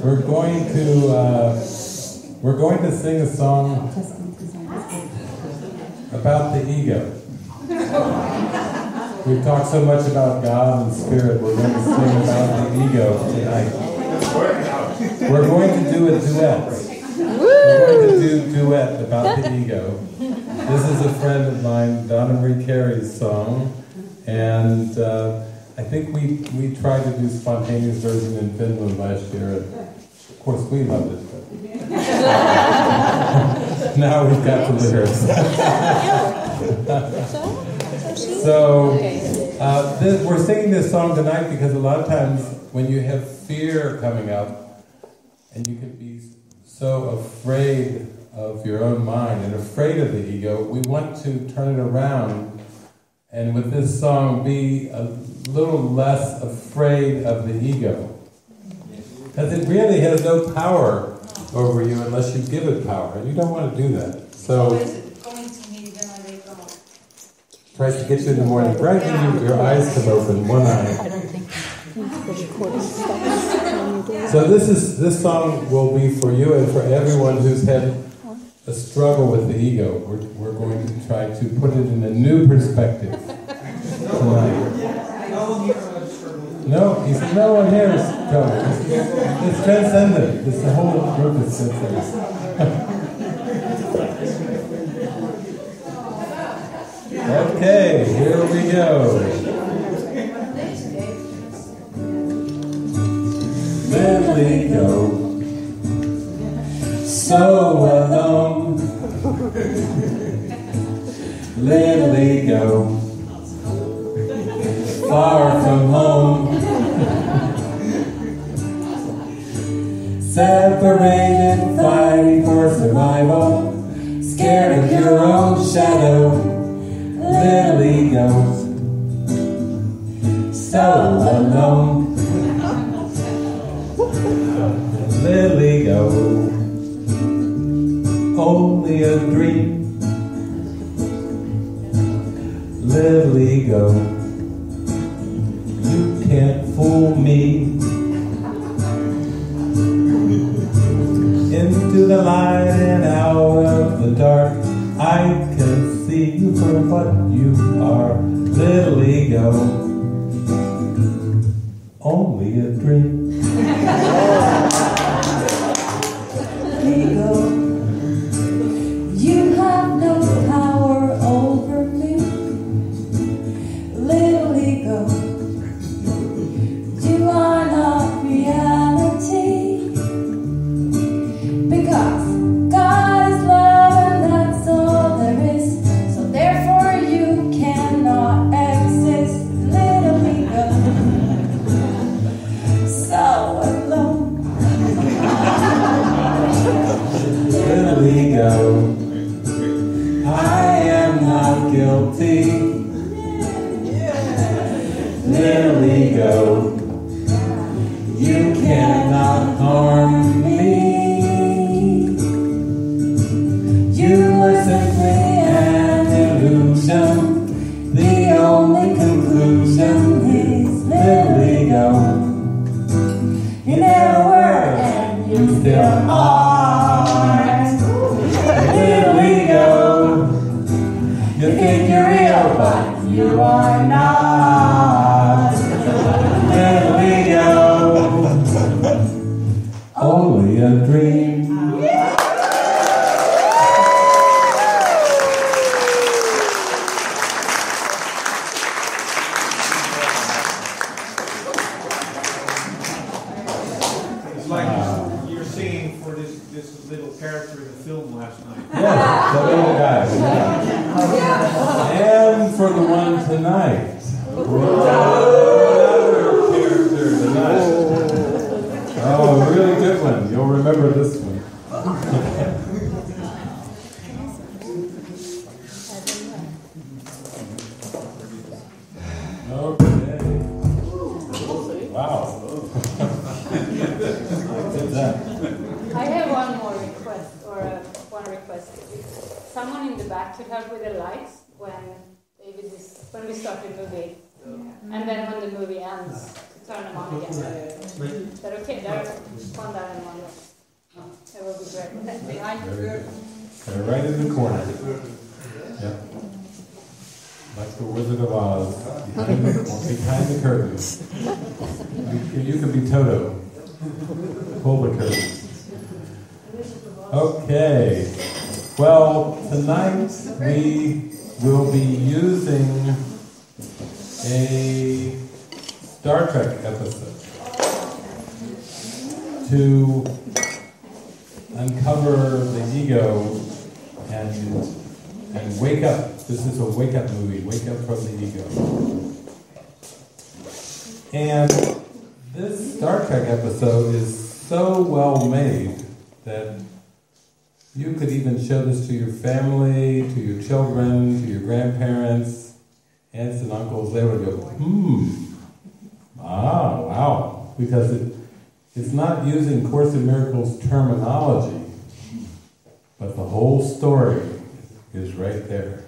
we're going to sing a song about the ego. We've talked so much about God and Spirit, we're going to sing about the ego tonight. We're going to do a duet. We're going to do a duet about the ego. This is a friend of mine, Donna Marie Carey's song, and I think we tried to do a spontaneous version in Finland last year, and of course we loved it. Now we've got the lyrics. So, we're singing this song tonight because a lot of times when you have fear coming up, and you can be so afraid of your own mind and afraid of the ego, we want to turn it around and with this song be a little less afraid of the ego. Because it really has no power over you unless you give it power, and you don't want to do that. So, tries to get you in the morning, right when your eyes come open, one eye. I don't think the recording stops. So this song will be for you and for everyone who's had a struggle with the ego. We're going to try to put it in a new perspective tonight. No, he said no one here is trouble. It's transcendent. It's the whole group is transcendent. Okay, here we go. Little ego, so alone. Little ego, far from home. Separated, fighting for survival. Scared of your own shadow. Little egos, so alone. Little ego, only a dream. Little ego, you can't fool me. Into the light and out of the dark, I can see you for what you are. Little ego, only a dream. Ego, you have no power over me. Little ego, you are not reality. Because God is love and that's all there is. So therefore you cannot exist. Little ego, so alone. Little ego, I am not guilty. Little ego, you cannot harm me. You are simply an illusion. The only conclusion is little ego. You never were and you still are. Little ego, you think you're real, but you are not. Little ego, only a dream. It's like you were singing for this little character in the film last night. Yeah, the little guy. And for the one tonight. Another character tonight. Oh, a really good one. You'll remember this one. Okay. Wow. Did that. I have one more request, or one request. Someone in the back could help with the lights when we start the movie, and then when the movie ends, to turn them on again. Is that okay? There's one down and one down. That will be great. Behind the curtain. They're right in the corner. Yep. Like the Wizard of Oz, behind the curtains. You can be Toto. Pull the curtains. Okay. Well, tonight we will be using a Star Trek episode to uncover the ego and wake up. This is a wake-up movie, wake up from the ego. And this Star Trek episode is so well made that you could even show this to your family, to your children, to your grandparents, aunts and uncles. They would go, wow, because it's not using Course in Miracles terminology, but the whole story is right there.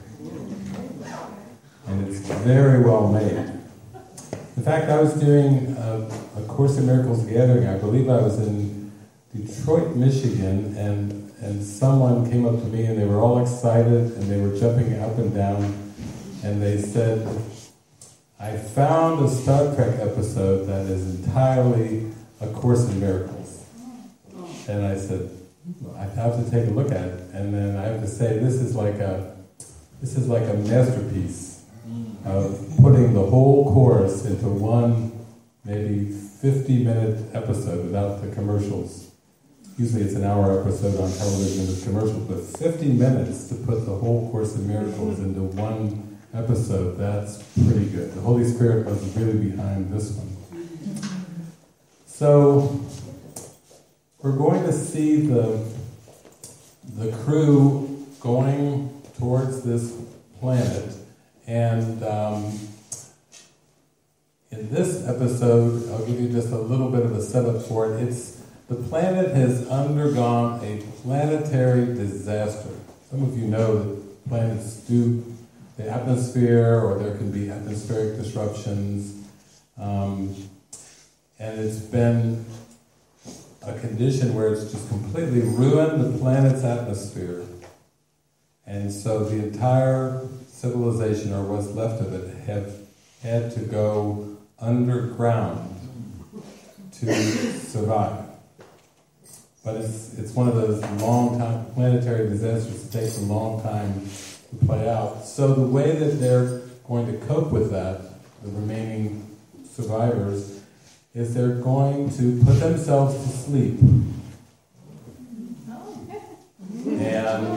And it's very well made. In fact, I was doing a Course in Miracles gathering. I believe I was in Detroit, Michigan, and someone came up to me and they were all excited and they were jumping up and down and they said, I found a Star Trek episode that is entirely a Course in Miracles. And I said, I have to take a look at it. And then I have to say, this is like a masterpiece of putting the whole course into one, maybe 50-minute episode without the commercials. Usually it's an hour episode on television with commercials, but 50 minutes to put the whole Course in Miracles into one episode, that's pretty good. The Holy Spirit was really behind this one. So, we're going to see the crew going towards this planet, and in this episode, I'll give you just a little bit of a setup for it. The planet has undergone a planetary disaster. Some of you know that planets do the atmosphere, or there can be atmospheric disruptions, and it's been a condition where it's just completely ruined the planet's atmosphere. And so the entire civilization, or what's left of it, have had to go underground to survive. But it's one of those long time planetary disasters that takes a long time to play out. So the way that they're going to cope with that, the remaining survivors, is they're going to put themselves to sleep. And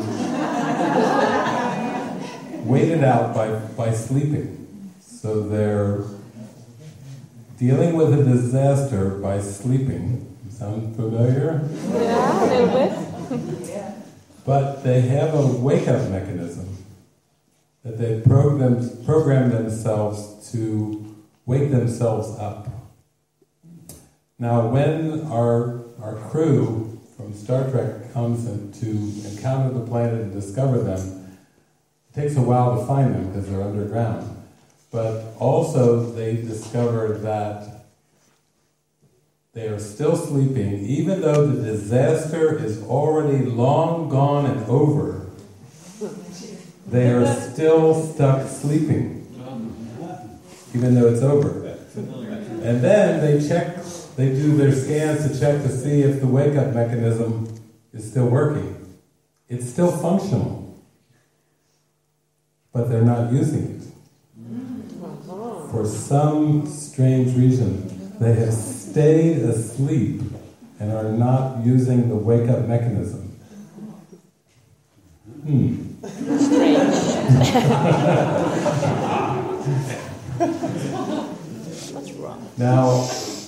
wait it out by sleeping. So they're dealing with a disaster by sleeping. Sound familiar? Yeah, a little bit. But they have a wake-up mechanism that they've programmed themselves to wake themselves up. Now, when our crew from Star Trek comes in to encounter the planet and discover them, it takes a while to find them because they're underground. But also they discover that they are still sleeping, even though the disaster is already long gone and over. They are still stuck sleeping, even though it's over. And then they do their scans to check to see if the wake-up mechanism is still working. It's still functional, but they're not using it. For some strange reason, they have stayed asleep and are not using the wake-up mechanism. Strange. What's wrong? Now,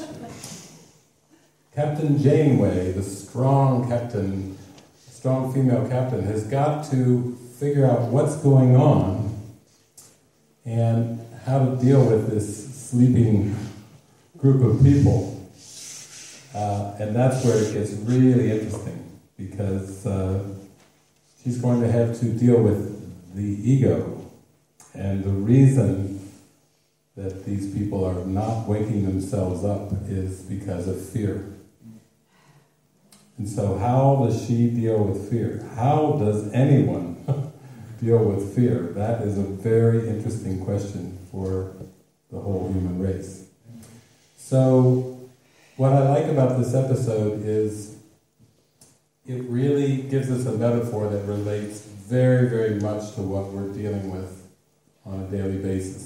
Captain Janeway, the strong female captain, has got to figure out what's going on and how to deal with this sleeping group of people. And that's where it gets really interesting, because she's going to have to deal with the ego and the reason that these people are not waking themselves up is because of fear. And so how does she deal with fear? How does anyone deal with fear? That is a very interesting question for the whole human race. So what I like about this episode is it really gives us a metaphor that relates very, very much to what we're dealing with on a daily basis.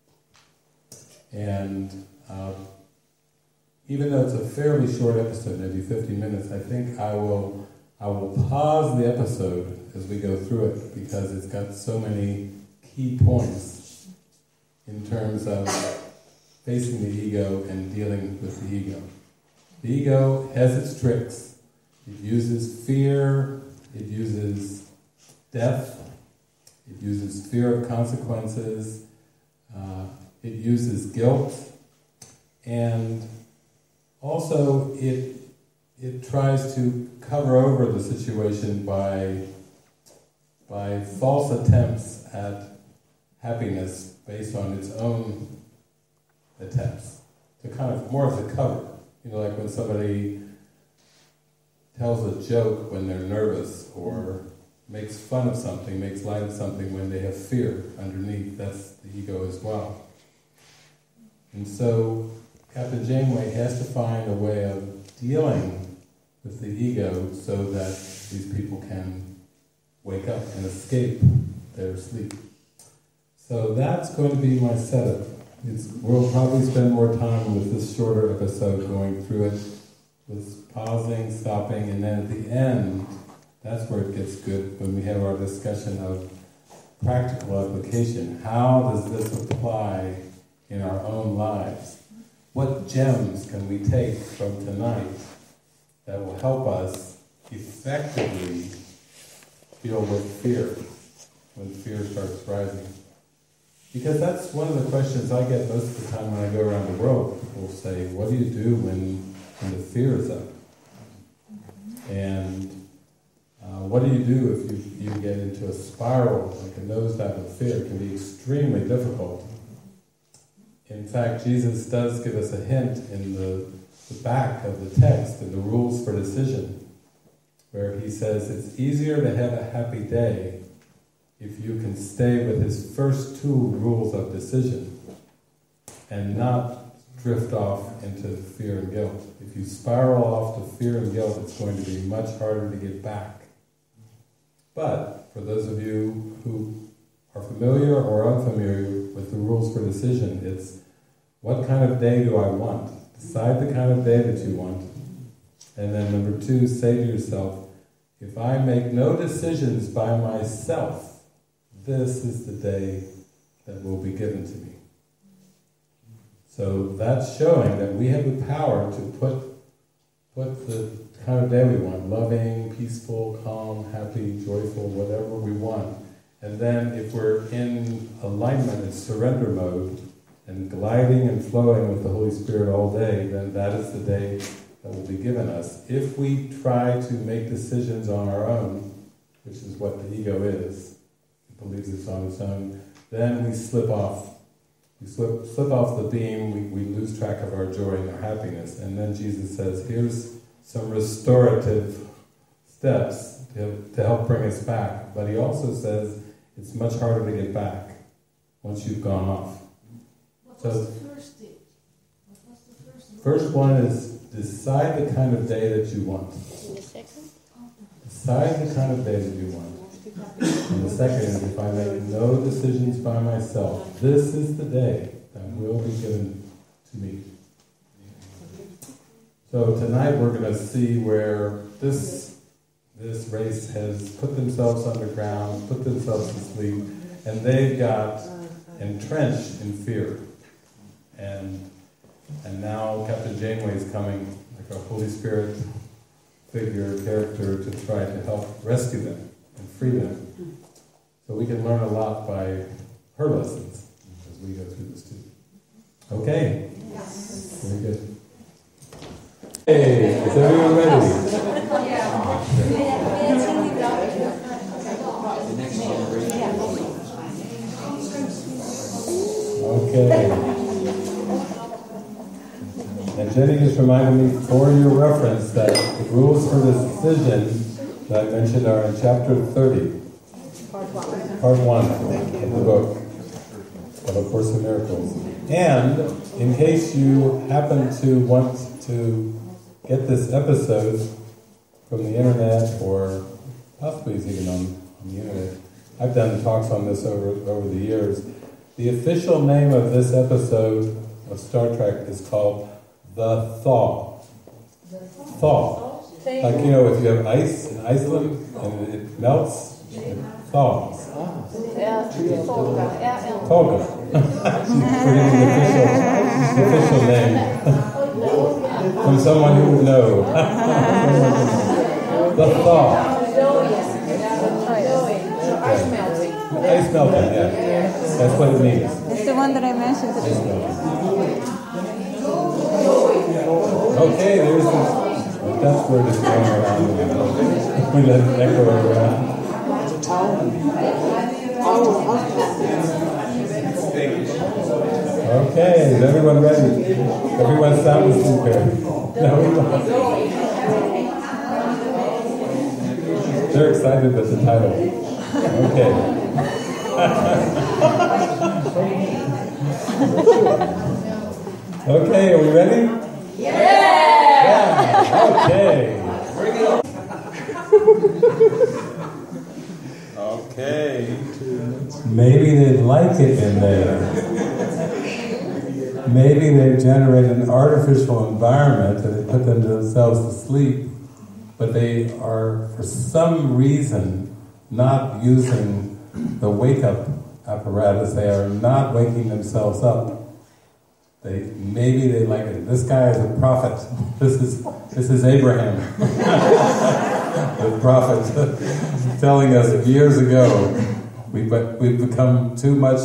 And even though it's a fairly short episode, maybe 50 minutes, I think I will pause the episode as we go through it because it's got so many key points in terms of facing the ego and dealing with the ego. The ego has its tricks. It uses fear, it uses death, it uses fear of consequences, it uses guilt, and also it tries to cover over the situation by false attempts at happiness based on its own attempts, to kind of more of the cover. You know, like when somebody tells a joke when they're nervous, or makes fun of something, makes light of something when they have fear underneath. That's the ego as well. And so Captain Janeway has to find a way of dealing with the ego so that these people can wake up and escape their sleep. So that's going to be my setup. We'll probably spend more time with this shorter episode going through it, with pausing, stopping, and then at the end, that's where it gets good, when we have our discussion of practical application. How does this apply in our own lives? What gems can we take from tonight that will help us effectively deal with fear when fear starts rising? Because that's one of the questions I get most of the time when I go around the world. People say, what do you do when the fear is up? And what do you do if you get into a spiral, like a nosedive of fear? It can be extremely difficult. In fact, Jesus does give us a hint in the back of the text, in the rules for decision, where he says it's easier to have a happy day if you can stay with his first two rules of decision and not drift off into fear and guilt. If you spiral off to fear and guilt, it's going to be much harder to get back. But for those of you who are familiar or unfamiliar with the rules for decision, it's what kind of day do I want? Decide the kind of day that you want. And then number two, say to yourself, if I make no decisions by myself, this is the day that will be given to me. So that's showing that we have the power to put the kind of day we want, loving, peaceful, calm, happy, joyful, whatever we want. And then if we're in alignment and surrender mode, and gliding and flowing with the Holy Spirit all day, then that is the day that will be given us. If we try to make decisions on our own, which is what the ego is, it believes it's on its own, then we slip off. We slip off the beam, we lose track of our joy and our happiness. And then Jesus says, here's some restorative steps to help bring us back. But he also says it's much harder to get back once you've gone off. What was the first stage? What was the first? First one is decide the kind of day that you want. And the second? Decide the kind of day that you want. And the second is, if I make no decisions by myself, this is the day that will be given to me. So tonight we're going to see where this race has put themselves underground, put themselves to sleep, and they've got entrenched in fear. And now Captain Janeway is coming, like a Holy Spirit figure, character, to try to help rescue them and free them. So we can learn a lot by her lessons as we go through this too. Okay? Yes. Very good. Hey, is everyone ready? Okay. Jenny just reminded me, for your reference, that the rules for this decision that I mentioned are in chapter 30. Part 1 of the book of A Course in Miracles. And in case you happen to want to get this episode from the internet, or possibly it's even on the internet, I've done talks on this over the years. The official name of this episode of Star Trek is called The Thaw. Thaw. Like, you know, if you have ice in Iceland and it melts, it thaws. Toga. Forgetting the official name. From someone who would know. The Thaw. Ice melting, yeah. That's what it means. It's the one that I mentioned today. Okay, there's this. That word is going around. We let it echo around. Okay, is everyone ready? Everyone's sound is prepared. No, they're excited with the title. Okay. Okay, are we ready? Yeah! Okay. Okay. Maybe they'd like it in there. Maybe they've generated an artificial environment and they put themselves to sleep, but they are, for some reason, not using the wake-up apparatus. They are not waking themselves up. Maybe they like it. This guy is a prophet. This is Abraham, the prophet, telling us years ago we've become too much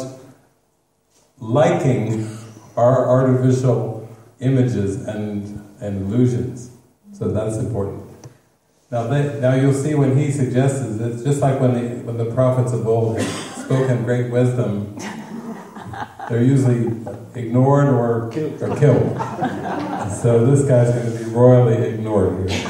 liking our artificial images and illusions. So that's important. Now you'll see when he suggests it, it's just like when the prophets of old had spoken great wisdom. They're usually ignored or killed. So this guy's going to be royally ignored here.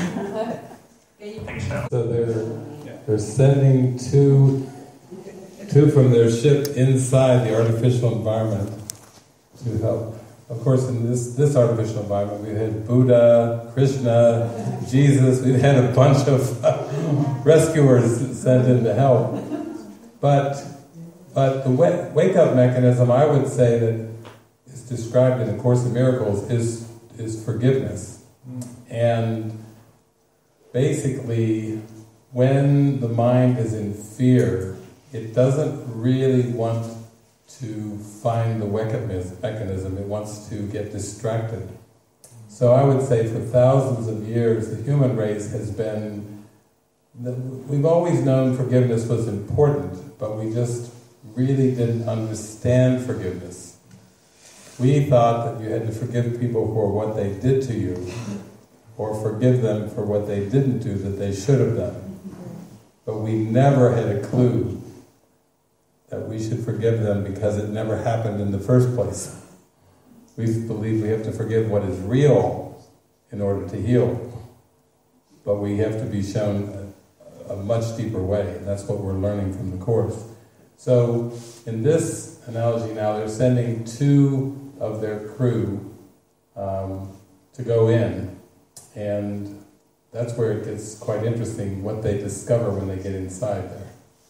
So they're sending two from their ship inside the artificial environment to help. Of course, in this artificial environment, we've had Buddha, Krishna, Jesus. We've had a bunch of rescuers sent in to help. But the wake-up mechanism, I would say, that is described in A Course in Miracles is forgiveness. And basically, when the mind is in fear, it doesn't really want to find the wake-up mechanism. It wants to get distracted. So I would say for thousands of years, the human race has been... We've always known forgiveness was important, but we just really didn't understand forgiveness. We thought that you had to forgive people for what they did to you, or forgive them for what they didn't do that they should have done. But we never had a clue that we should forgive them because it never happened in the first place. We believe we have to forgive what is real in order to heal. But we have to be shown a much deeper way, and that's what we're learning from the Course. So, in this analogy now, they're sending two of their crew to go in, and that's where it gets quite interesting, what they discover when they get inside there.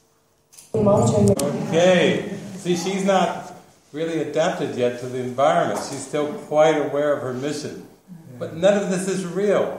Okay, see, she's not really adapted yet to the environment. She's still quite aware of her mission. But none of this is real.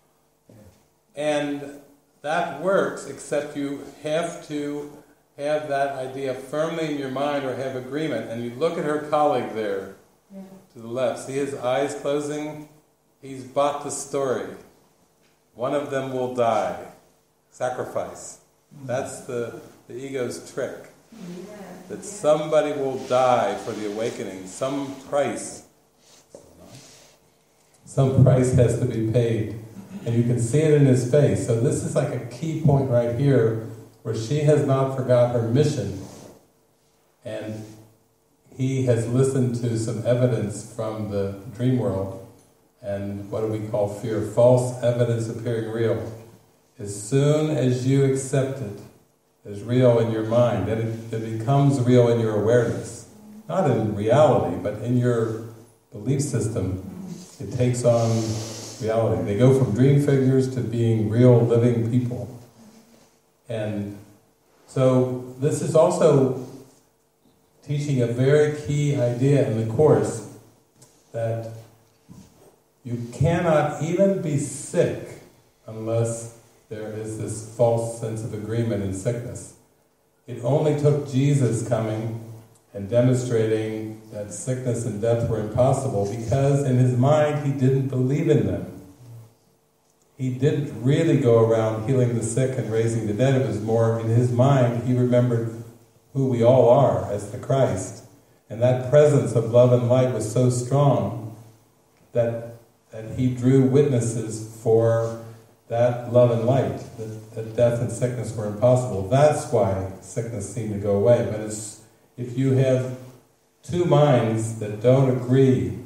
And that works, except you have to have that idea firmly in your mind or have agreement. And you look at her colleague there to the left. See his eyes closing? He's bought the story. One of them will die. Sacrifice. That's the ego's trick. That somebody will die for the awakening. Some price has to be paid. And you can see it in his face. So this is like a key point right here, where she has not forgot her mission. And he has listened to some evidence from the dream world and what do we call fear? False evidence appearing real. As soon as you accept it as real in your mind, then it becomes real in your awareness. Not in reality, but in your belief system, it takes on reality. They go from dream figures to being real, living people. And so this is also teaching a very key idea in the Course, that you cannot even be sick unless there is this false sense of agreement in sickness. It only took Jesus coming and demonstrating that sickness and death were impossible because in his mind he didn't believe in them. He didn't really go around healing the sick and raising the dead. It was more in his mind, he remembered who we all are as the Christ. And that presence of love and light was so strong that he drew witnesses for that love and light, that death and sickness were impossible. That's why sickness seemed to go away. But if you have two minds that don't agree,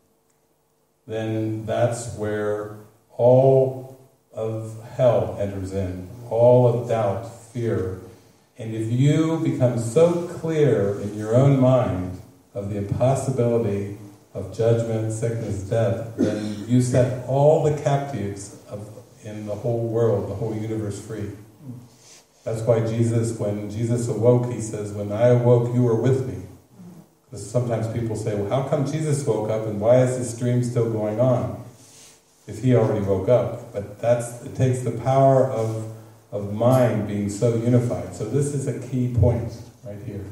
then that's where all of hell enters in, all of doubt, fear. And if you become so clear in your own mind of the impossibility of judgment, sickness, death, then you set all the captives in the whole world, the whole universe free. That's why Jesus, when Jesus awoke, he says, when I awoke, you were with me. Because sometimes people say, well, how come Jesus woke up and why is this dream still going on? If he already woke up. But it takes the power of mind being so unified. So this is a key point right here.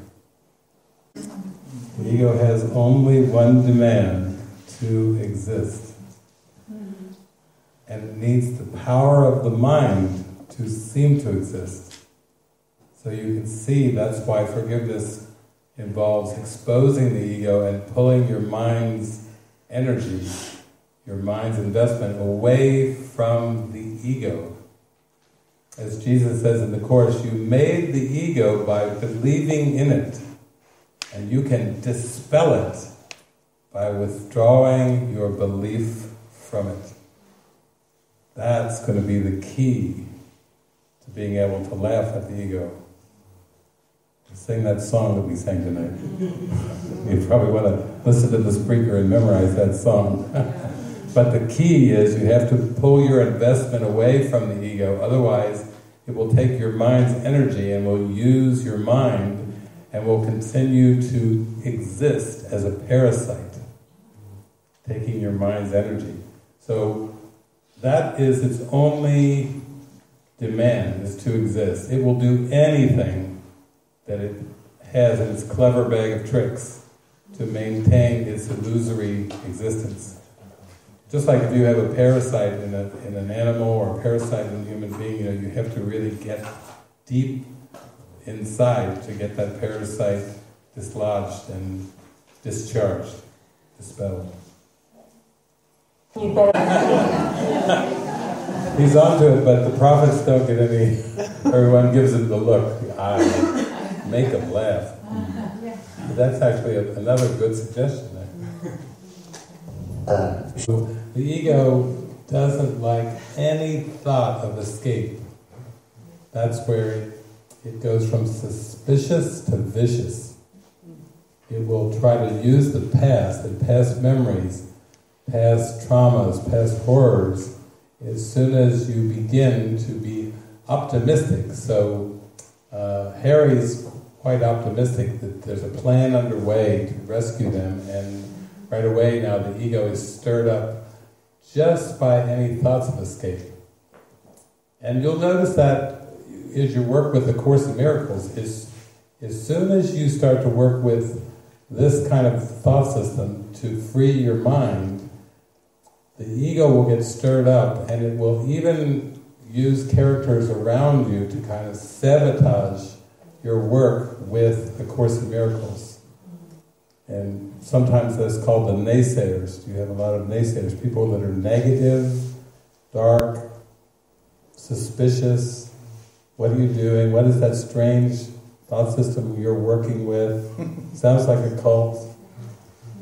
The ego has only one demand: to exist. And it needs the power of the mind to seem to exist. So you can see that's why forgiveness involves exposing the ego and pulling your mind's energy, your mind's investment away from the ego. As Jesus says in the Course, you made the ego by believing in it, and you can dispel it by withdrawing your belief from it. That's going to be the key to being able to laugh at the ego. Sing that song that we sang tonight. You probably want to listen to the speaker and memorize that song. But the key is you have to pull your investment away from the ego, otherwise it will take your mind's energy and will use your mind and will continue to exist as a parasite, taking your mind's energy. So that is its only demand, is to exist. It will do anything that it has in its clever bag of tricks to maintain its illusory existence. Just like if you have a parasite in an animal or a parasite in a human being, you have to really get deep inside to get that parasite dislodged and discharged, dispelled. You better. He's onto it, but the prophets don't get any. Everyone gives him the look, the eye, make him laugh. But that's actually another good suggestion. So the ego doesn't like any thought of escape. That's where it goes from suspicious to vicious. It will try to use the past and past memories, past traumas, past horrors, as soon as you begin to be optimistic. So Harry's quite optimistic that there's a plan underway to rescue them, and right away now the ego is stirred up just by any thoughts of escape. And you'll notice that as you work with the Course in Miracles, as soon as you start to work with this kind of thought system to free your mind, the ego will get stirred up, and it will even use characters around you to kind of sabotage your work with the Course in Miracles. And sometimes that's called the naysayers. You have a lot of naysayers, people that are negative, dark, suspicious. What are you doing? What is that strange thought system you're working with? Sounds like a cult.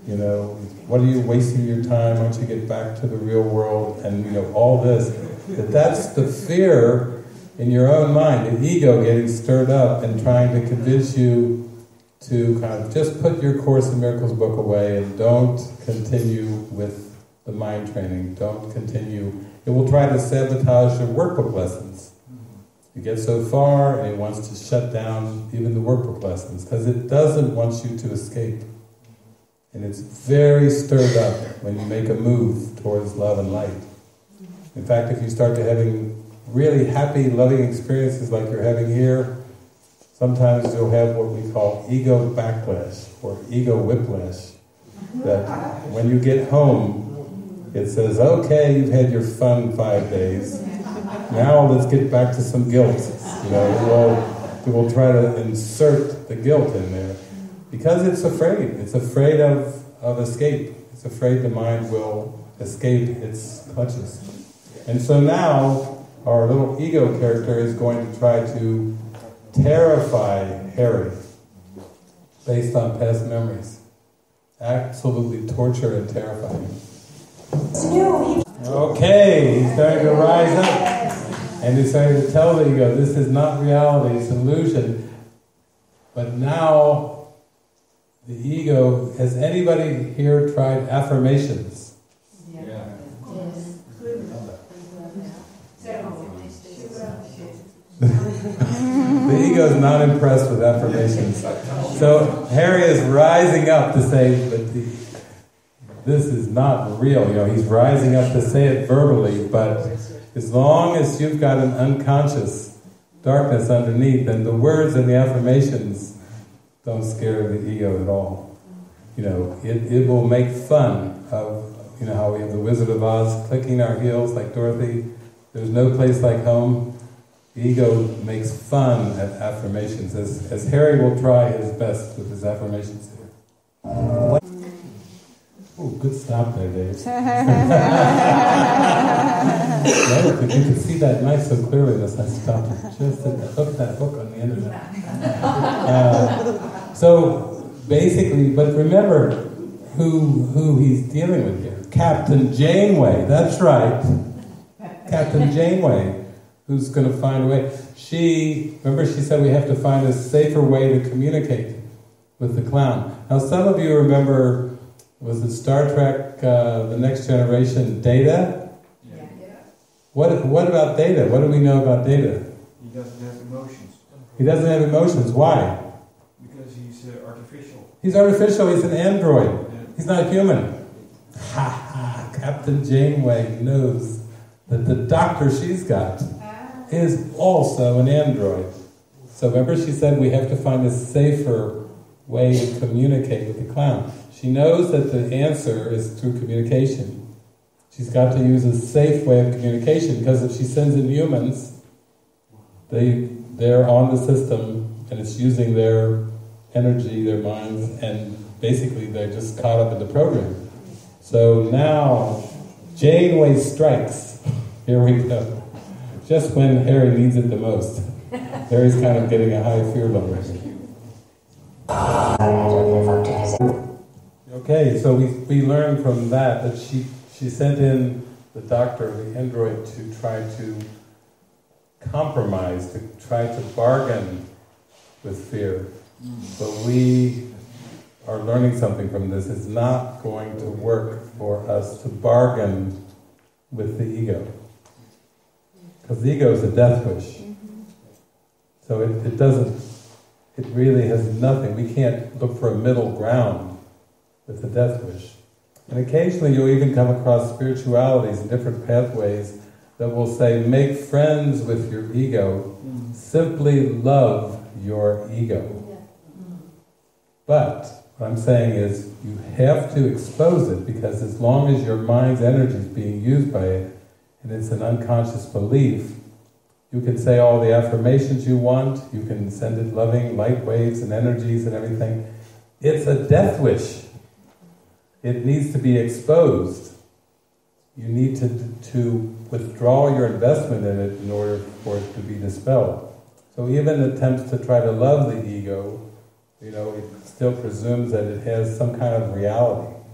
You know, what are you wasting your time? Why don't you get back to the real world? And you know, all this. That's the fear in your own mind, the ego getting stirred up and trying to convince you to kind of just put your Course in Miracles book away and don't continue with the mind training. Don't continue. It will try to sabotage your workbook lessons. You get so far and it wants to shut down even the workbook lessons because it doesn't want you to escape. And it's very stirred up when you make a move towards love and light. In fact, if you start to having really happy, loving experiences like you're having here, sometimes you'll have what we call ego backlash or ego whiplash. That when you get home, it says, okay, you've had your fun 5 days. Now let's get back to some guilt. You know, it will try to insert the guilt in there. Because it's afraid. It's afraid of escape. It's afraid the mind will escape its clutches. And so now, our little ego character is going to try to terrify Harry based on past memories. Absolutely torture and terrify him. Okay, he's starting to rise up. And he's starting to tell the ego, this is not reality, it's an illusion. But now, the ego, has anybody here tried affirmations? Yeah. The ego is not impressed with affirmations. So Harry is rising up to say, but this is not real. You know, he's rising up to say it verbally, but as long as you've got an unconscious darkness underneath, then the words and the affirmations don't scare the ego at all. You know, it will make fun of, you know, how we have the Wizard of Oz clicking our heels like Dorothy. There's no place like home. The ego makes fun at affirmations, as Harry will try his best with his affirmations here. Oh, good stop there, Dave. Right? You can see that knife so clearly unless I stopped it. Just to hook that hook on the internet. So basically, but remember who he's dealing with here. Captain Janeway, that's right. Captain Janeway, who's going to find a way. Remember she said we have to find a safer way to communicate with the clown. Now some of you remember, was it Star Trek, The Next Generation, Data? Yeah. What about Data? What do we know about Data? He doesn't have emotions. He doesn't have emotions. Why? Because he's artificial. He's artificial. He's an android. He's not human. Ha ha! Captain Janeway knows that the doctor she's got is also an android. So remember she said we have to find a safer way to communicate with the clown. She knows that the answer is through communication. She's got to use a safe way of communication, because if she sends in humans, they're on the system and it's using their energy, their minds, and basically they're just caught up in the program. So now, Janeway strikes. Here we go. Just when Harry needs it the most. Harry's kind of getting a high fear level. Okay, so we learned from that she sent in the doctor, the android, to try to compromise, to try to bargain with fear. But we are learning something from this. It's not going to work for us to bargain with the ego. Because the ego is a death wish. So it really has nothing. We can't look for a middle ground with the death wish. And occasionally you'll even come across spiritualities and different pathways that will say, make friends with your ego, simply love your ego. But what I'm saying is, you have to expose it, because as long as your mind's energy is being used by it, and it's an unconscious belief, you can say all the affirmations you want, you can send it loving light waves and energies and everything. It's a death wish. It needs to be exposed. You need to withdraw your investment in it in order for it to be dispelled. So even attempts to try to love the ego, you know, it still presumes that it has some kind of reality.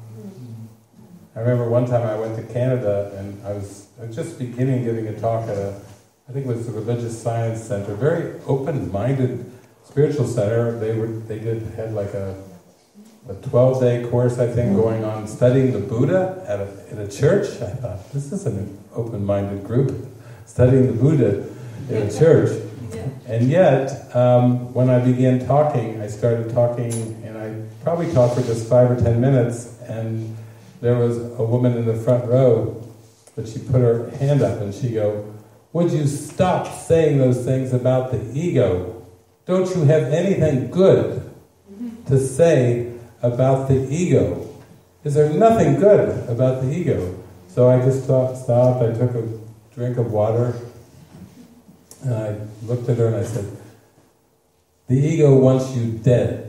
I remember one time I went to Canada and I was just beginning giving a talk at I think it was the Religious Science Center, very open-minded spiritual center. They had like a 12-day course, I think, going on studying the Buddha in a church. I thought, this is an open-minded group, studying the Buddha in a church. And yet, when I began talking, I started talking, and I probably talked for just 5 or 10 minutes, and there was a woman in the front row, but she put her hand up and she go, "Would you stop saying those things about the ego? Don't you have anything good to say about the ego? Is there nothing good about the ego?" So I just stopped, I took a drink of water, and I looked at her and I said, "The ego wants you dead."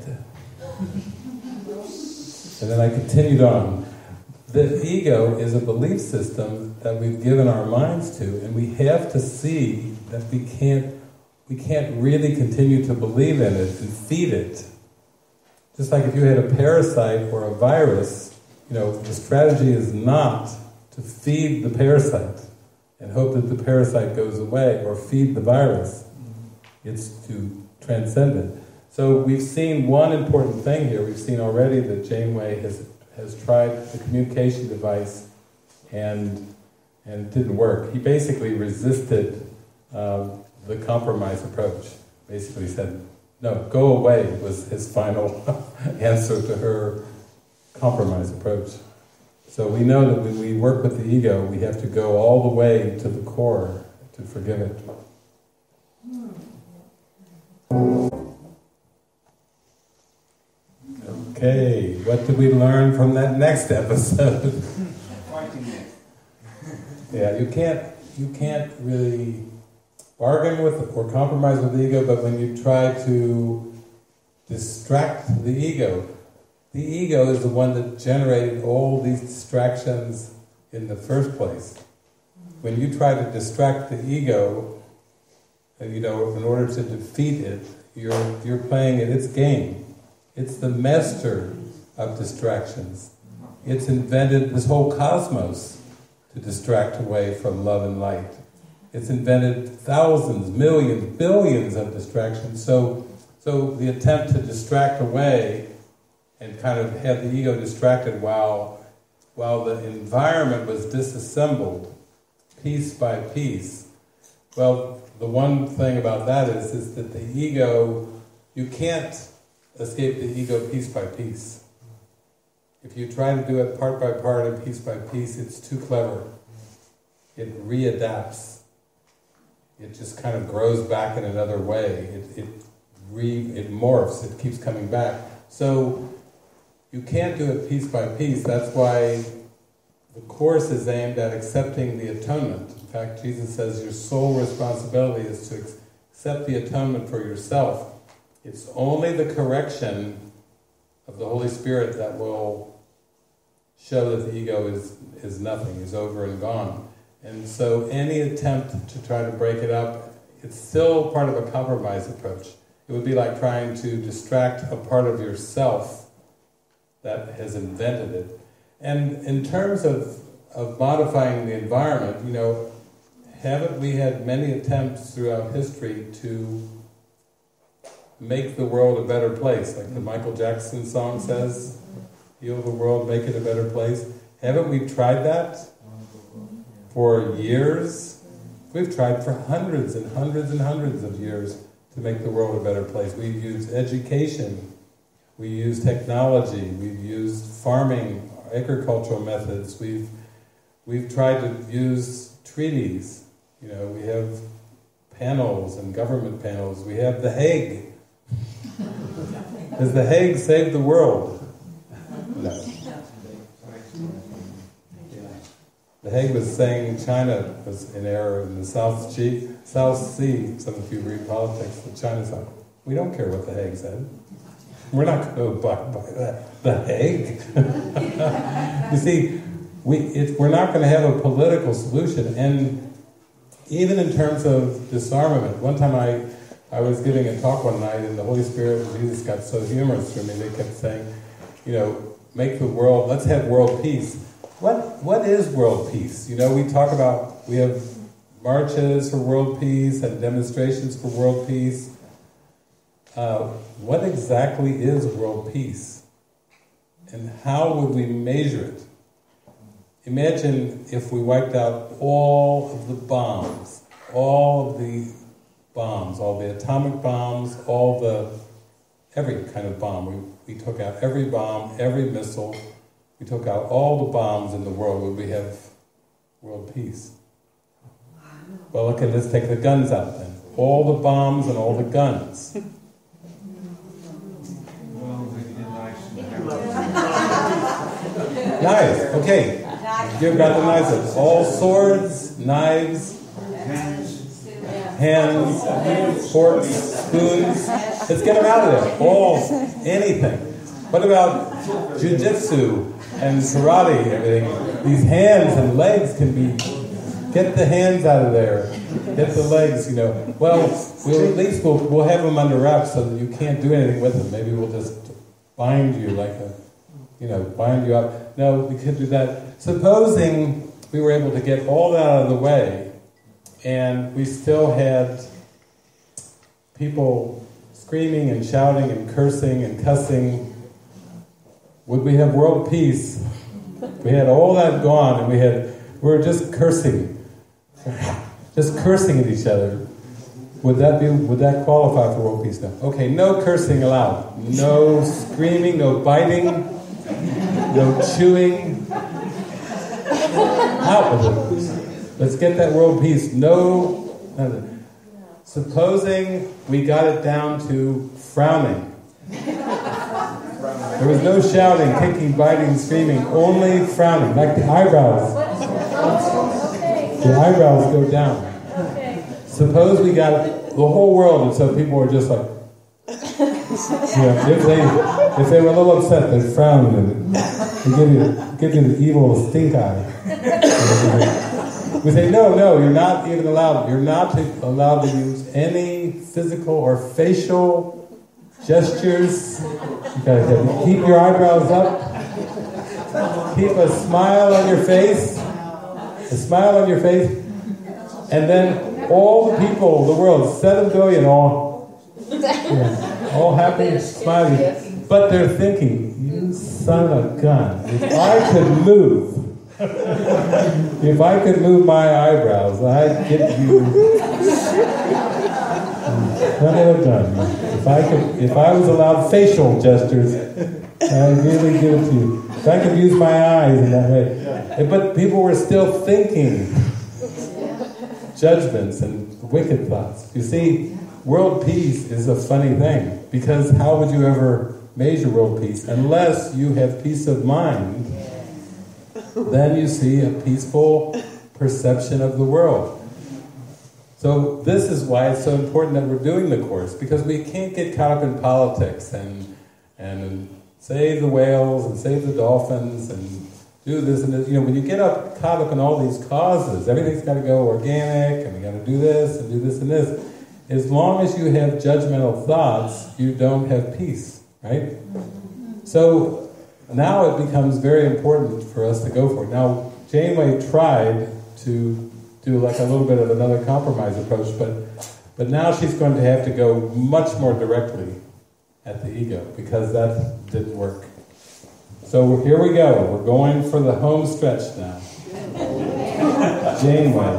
And then I continued on. The ego is a belief system that we've given our minds to, and we have to see that we can't really continue to believe in it and feed it. Just like if you had a parasite or a virus, the strategy is not to feed the parasite and hope that the parasite goes away or feed the virus. It's to transcend it. So we've seen one important thing here. We've seen already that Janeway has tried the communication device and it didn't work. He basically resisted the compromise approach. Basically said, "No, go away," was his final answer to her compromise approach. So we know that when we work with the ego, we have to go all the way to the core to forgive it. Okay, what did we learn from that next episode? Fighting it. Yeah, you can't really bargain with or compromise with the ego, but when you try to distract the ego is the one that generated all these distractions in the first place. When you try to distract the ego, in order to defeat it, you're playing at its game. It's the master of distractions. It's invented this whole cosmos to distract away from love and light. It's invented thousands, millions, billions of distractions. So the attempt to distract away and kind of have the ego distracted while the environment was disassembled piece by piece. Well, the one thing about that is that the ego, you can't escape the ego piece by piece. If you try to do it part by part and piece by piece, it's too clever. It readapts. It just kind of grows back in another way. It morphs. It keeps coming back. So you can't do it piece by piece. That's why the Course is aimed at accepting the atonement. In fact, Jesus says your sole responsibility is to accept the atonement for yourself. It's only the correction of the Holy Spirit that will show that the ego is nothing, is over and gone. And so any attempt to try to break it up, it's still part of a compromise approach. It would be like trying to distract a part of yourself that has invented it. And in terms of modifying the environment, haven't we had many attempts throughout history to make the world a better place, like the Michael Jackson song says, heal the world, make it a better place. Haven't we tried that for years? We've tried for hundreds and hundreds and hundreds of years to make the world a better place. We've used education, we use technology, we've used farming, agricultural methods, we've tried to use treaties. We have panels and government panels. We have The Hague. Has The Hague saved the world? No. The Hague was saying China was in error in the South Sea. Some of you read politics, but China's like, we don't care what The Hague said. We're not going to abide by that. The Hague? You see, we're not going to have a political solution. And even in terms of disarmament, one time I was giving a talk one night, and the Holy Spirit and Jesus got so humorous for me. They kept saying, let's have world peace. what is world peace? You know, we have marches for world peace and demonstrations for world peace. What exactly is world peace? And how would we measure it? Imagine if we wiped out all of the bombs, all the atomic bombs, every kind of bomb. We took out every bomb, every missile. We took out all the bombs in the world. Would we have world peace? Well, okay, let's take the guns out then. All the bombs and all the guns. Knives, okay. You've got the knives. All swords, knives, hands, forks, spoons. Let's get them out of there. Anything. What about jiu-jitsu and karate, everything? These hands and legs can be... Get the hands out of there. Get the legs, you know. Well, at least we'll have them under wraps so that you can't do anything with them. Maybe we'll just bind you bind you up. No, we could do that. Supposing we were able to get all that out of the way, and we still had people screaming and shouting and cursing and cussing, would we have world peace? We had all that gone, and we were just cursing at each other. Would that qualify for world peace? No. Okay, no cursing allowed. No screaming, no biting, no chewing. Out with it. Let's get that world peace. No. Supposing we got it down to frowning. There was no shouting, kicking, biting, screaming, only frowning, like the eyebrows. The eyebrows go down. Suppose we got the whole world, and so people were just like, if they were a little upset, they'd frown and give you the evil stink eye. We say, no, you're not even allowed. You're not allowed to use any physical or facial gestures. You gotta keep your eyebrows up. Keep a smile on your face. A smile on your face. And then all the people of the world, 7 billion, all happy, smiling. But they're thinking, you son of a gun, if I could move my eyebrows, I'd get you son of a gun. If I was allowed facial gestures, I'd really give it to you. If I could use my eyes in that way. But people were still thinking judgments and wicked thoughts. You see, world peace is a funny thing, because how would you ever measure world peace unless you have peace of mind? Then you see a peaceful perception of the world. So this is why it's so important that we're doing the course, because we can't get caught up in politics and save the whales and save the dolphins and do this and this. You know, when you get caught up in all these causes, everything's got to go organic, and we got to do this and do this and this. As long as you have judgmental thoughts, you don't have peace, right? So now it becomes very important for us to go for it. Now, Janeway tried to do like a little bit of another compromise approach, but now she's going to have to go much more directly at the ego, because that didn't work. So here we go. We're going for the home stretch now. Janeway.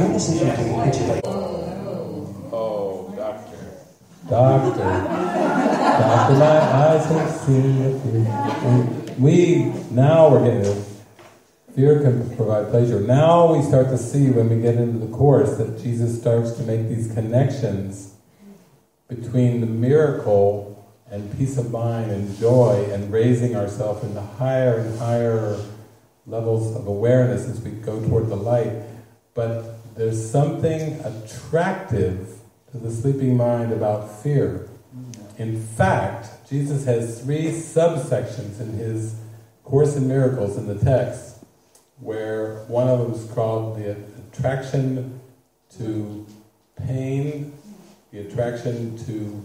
Oh, Doctor, my eyes have seen the fear. We're getting it. Fear can provide pleasure. Now we start to see, when we get into the course, that Jesus starts to make these connections between the miracle and peace of mind and joy and raising ourselves into higher and higher levels of awareness as we go toward the light. But there's something attractive to the sleeping mind about fear. In fact, Jesus has 3 subsections in his Course in Miracles in the text, where one of them is called the attraction to pain, the attraction to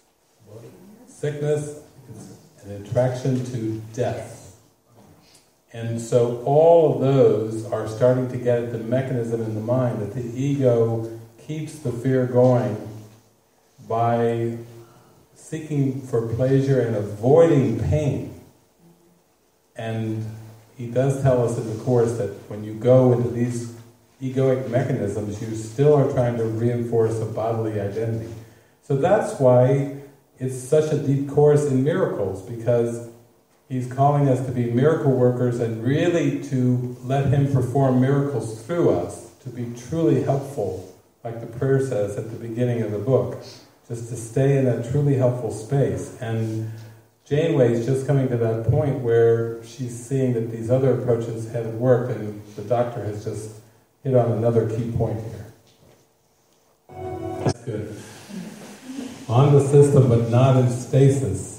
sickness, and the attraction to death. And so all of those are starting to get at the mechanism in the mind that the ego keeps the fear going by seeking for pleasure and avoiding pain. And he does tell us in the Course that when you go into these egoic mechanisms, you still are trying to reinforce a bodily identity. So that's why it's such a deep Course in miracles, because he's calling us to be miracle workers and really to let him perform miracles through us, to be truly helpful, like the prayer says at the beginning of the book, just to stay in that truly helpful space. And Janeway is just coming to that point where she's seeing that these other approaches haven't worked, and the doctor has just hit on another key point here. That's good. On the system, but not in stasis.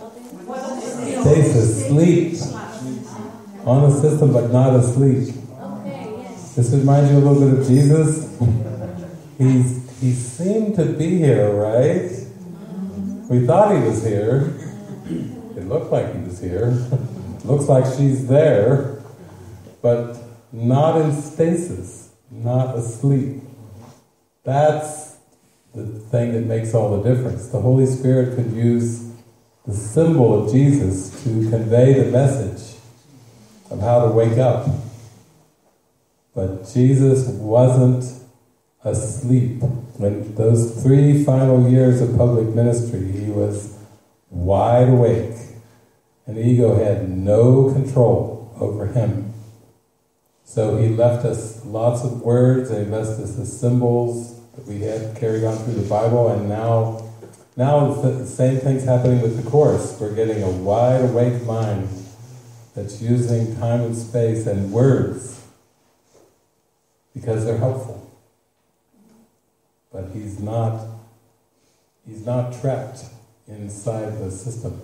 Stasis, sleep. On the system, but not asleep. This reminds you a little bit of Jesus. He seemed to be here, right? We thought he was here. It looked like he was here. Looks like she's there, but not in stasis, not asleep. That's the thing that makes all the difference. The Holy Spirit could use the symbol of Jesus to convey the message of how to wake up. But Jesus wasn't asleep. When those 3 final years of public ministry, he was wide awake. And the ego had no control over him. So he left us lots of words, and he left us the symbols that we had carried on through the Bible, and now the same thing's happening with the Course. We're getting a wide awake mind that's using time and space and words because they're helpful. But he's not trapped inside the system.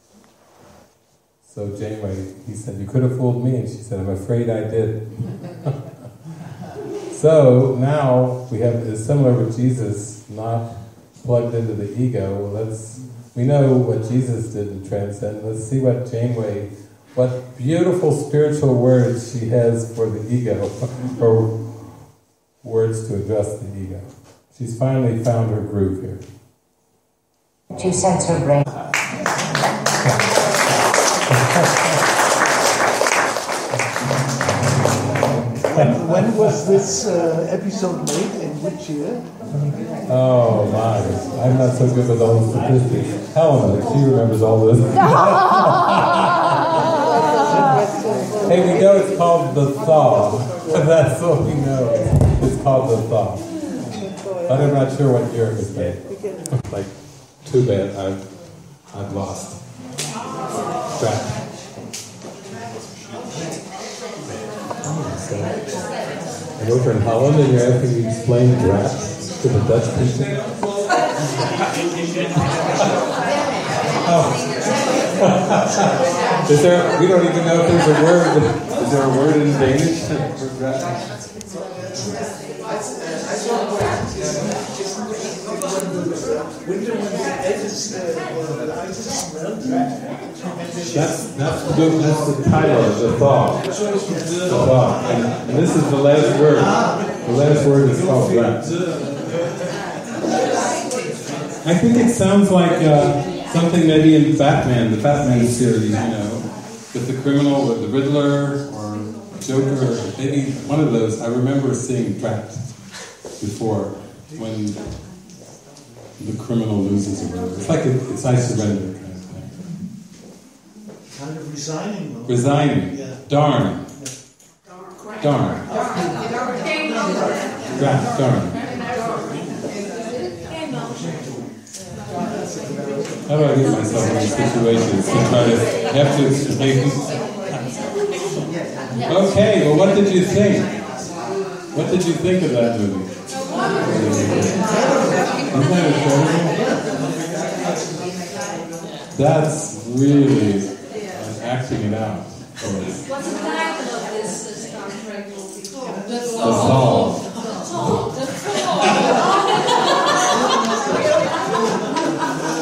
So Janeway, he said, "You could have fooled me," and she said, "I'm afraid I did." So now we have it's similar with Jesus, not plugged into the ego. We know what Jesus did to transcend. Let's see what Janeway, what beautiful spiritual words she has for the ego, or words to address the ego. She's finally found her groove here. To sense her brain. When was this episode made? In which year? Oh my, I'm not so good with all the statistics. Helen, she remembers all this. Hey, we know it's called the Thaw. That's what we know. It's called the Thaw. But I'm not sure what year it was made. Like, too bad, I've lost track. I'm over in Holland, and you're asking me to explain drafts to the Dutch people? Is there? We don't even know if there's a word. Is there a word in Danish for draft? That's the title of the Thaw. The Thaw. And this is the last word. The last word is called draft. I think it sounds like something maybe in Batman, the Batman series, with the criminal, or the Riddler, or Joker, or maybe one of those. I remember seeing Trapped before, when the criminal loses or whatever. It's like it's I surrender kind of thing. Kind of resigning, though. Resigning. Yeah. Darn. Darn. Darn. How do I get myself in these situations to try to have to explain? Okay, well, what did you think? What did you think of that movie? Isn't that incredible? That's really acting it out. What's the title of this Star Trek movie called? The Thaw.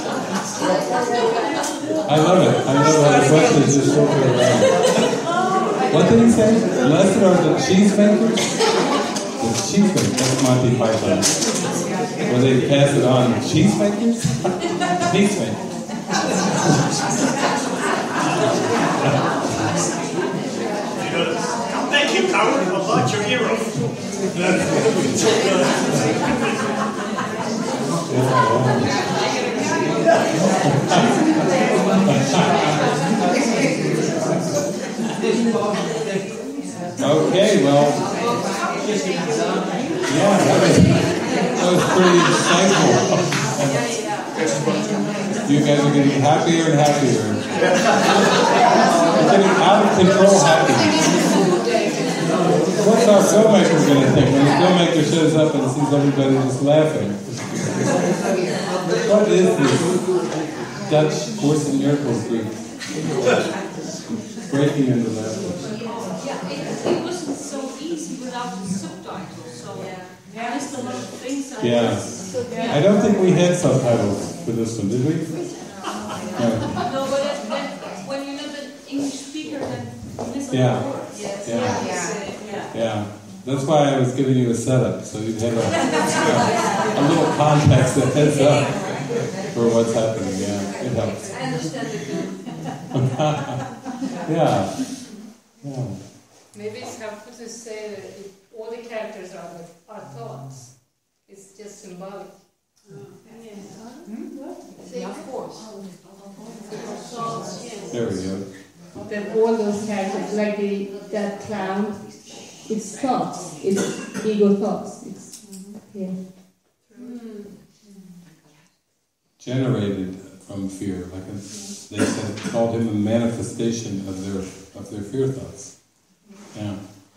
I love it. I love how the questions just circle around. What did he say? Blessed are the cheesemakers? The cheesemakers, that's Monty Python. Where they pass it on, cheesemakers? Peacemakers. Thank you, coward. I'll watch your hero. Okay, well, yeah, that was pretty insightful. You guys are getting happier and happier. You're getting out of control happy. What's our filmmaker going to think when the filmmaker shows up and sees everybody just laughing? What is this Dutch Course in Miracles group? Breaking into laughter. Yeah, it wasn't so easy without the subtitles, so I missed a lot of things. I don't think we had subtitles for this one, did we? No, but when you're not an English speaker, then you miss a lot of words. Yeah. That's why I was giving you a setup, so you'd have a little context, a heads up for what's happening. Yeah, it helps. I understand it too. Yeah. Maybe it's helpful to say that all the characters are thoughts. It's just symbolic. Of course. There we go. That all those characters, like that clown, it's thoughts, it's ego thoughts. Generated from fear, like they said, called him a manifestation of their fear thoughts. Yeah.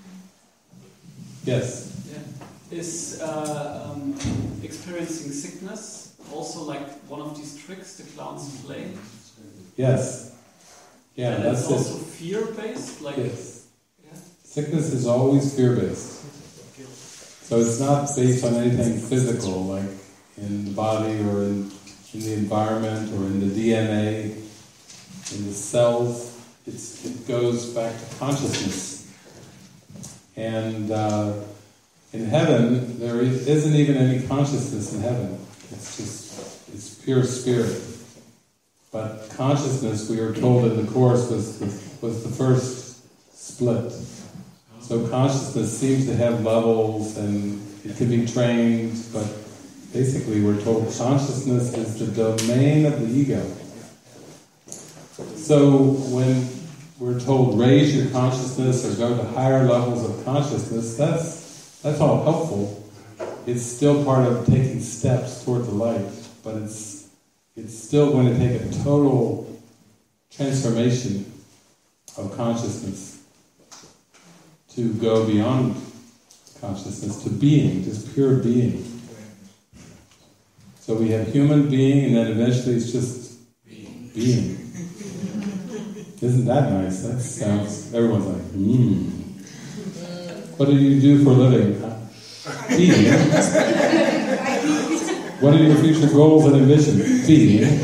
Yes. Is experiencing sickness also like one of these tricks the clowns play? Yes. Yeah, and that's it's also fear-based? Like, yes. Sickness is always fear-based. So it's not based on anything physical, like in the body or in the environment or in the DNA, in the cells. It goes back to consciousness. And in heaven, there isn't even any consciousness in heaven. It's pure spirit. But consciousness, we are told in the Course, was the first split. So consciousness seems to have levels and it can be trained, but basically we're told consciousness is the domain of the ego. So when we're told raise your consciousness or go to higher levels of consciousness, that's all helpful. It's still part of taking steps toward the light, but it's still going to take a total transformation of consciousness to go beyond consciousness to being, just pure being. So we have human being, and then eventually it's just being. Isn't that nice? That sounds, everyone's like, What do you do for a living? Being. What are your future goals and ambitions? Being.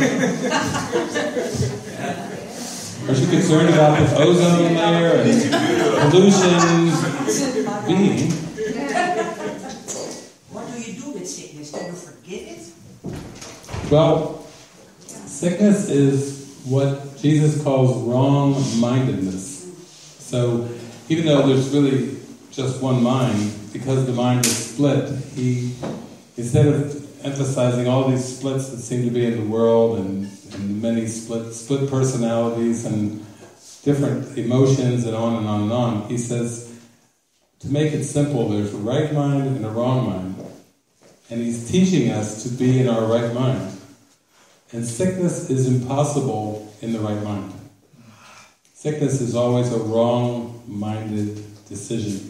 Are you concerned about the ozone layer and pollution? Being. What do you do with sickness? Do you forget it? Well, sickness is what Jesus calls wrong-mindedness. So, even though there's really just one mind, because the mind is split, he, instead of emphasizing all these splits that seem to be in the world and many split personalities and different emotions and on and on and on, he says, to make it simple, there's a right mind and a wrong mind. And he's teaching us to be in our right mind. And sickness is impossible in the right mind. Sickness is always a wrong-minded decision.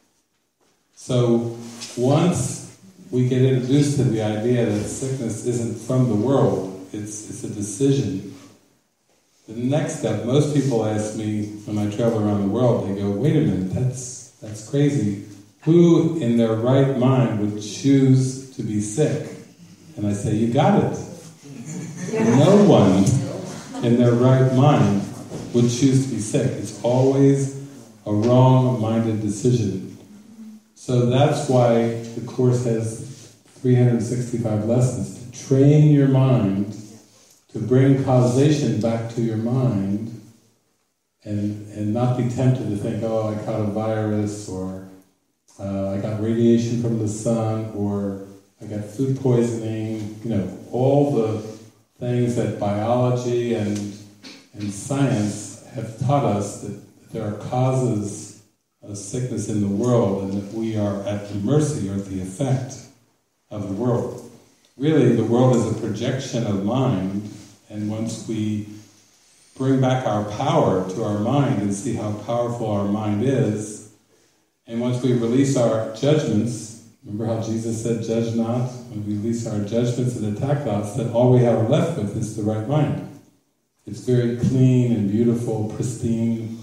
So once we get introduced to the idea that sickness isn't from the world, it's a decision, the next step, most people ask me when I travel around the world, they go, wait a minute, that's crazy. Who in their right mind would choose to be sick? And I say, you got it. No one in their right mind would choose to be sick. It's always a wrong-minded decision. So that's why the Course has 365 lessons, to train your mind, to bring causation back to your mind, and not be tempted to think, oh, I caught a virus, or I got radiation from the sun, or I got food poisoning, all the things that biology and science have taught us, that there are causes of sickness in the world, and that we are at the mercy or the effect of the world. Really, the world is a projection of mind, and once we bring back our power to our mind and see how powerful our mind is, and once we release our judgments, remember how Jesus said, judge not? When we release our judgments and attack thoughts, then all we are left with is the right mind. It's very clean and beautiful, pristine.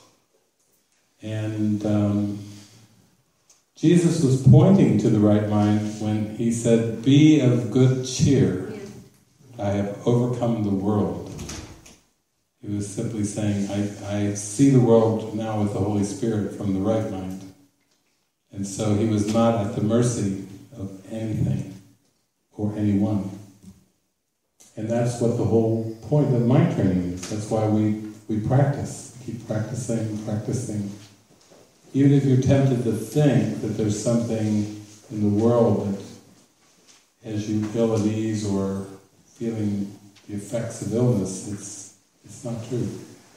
And Jesus was pointing to the right mind when he said, be of good cheer. I have overcome the world. He was simply saying, I see the world now with the Holy Spirit from the right mind. And so he was not at the mercy of anything or anyone. And that's what the whole point of mind training is. That's why we practice. Keep practicing. Even if you're tempted to think that there's something in the world that has you ill at ease or feeling the effects of illness, it's not true.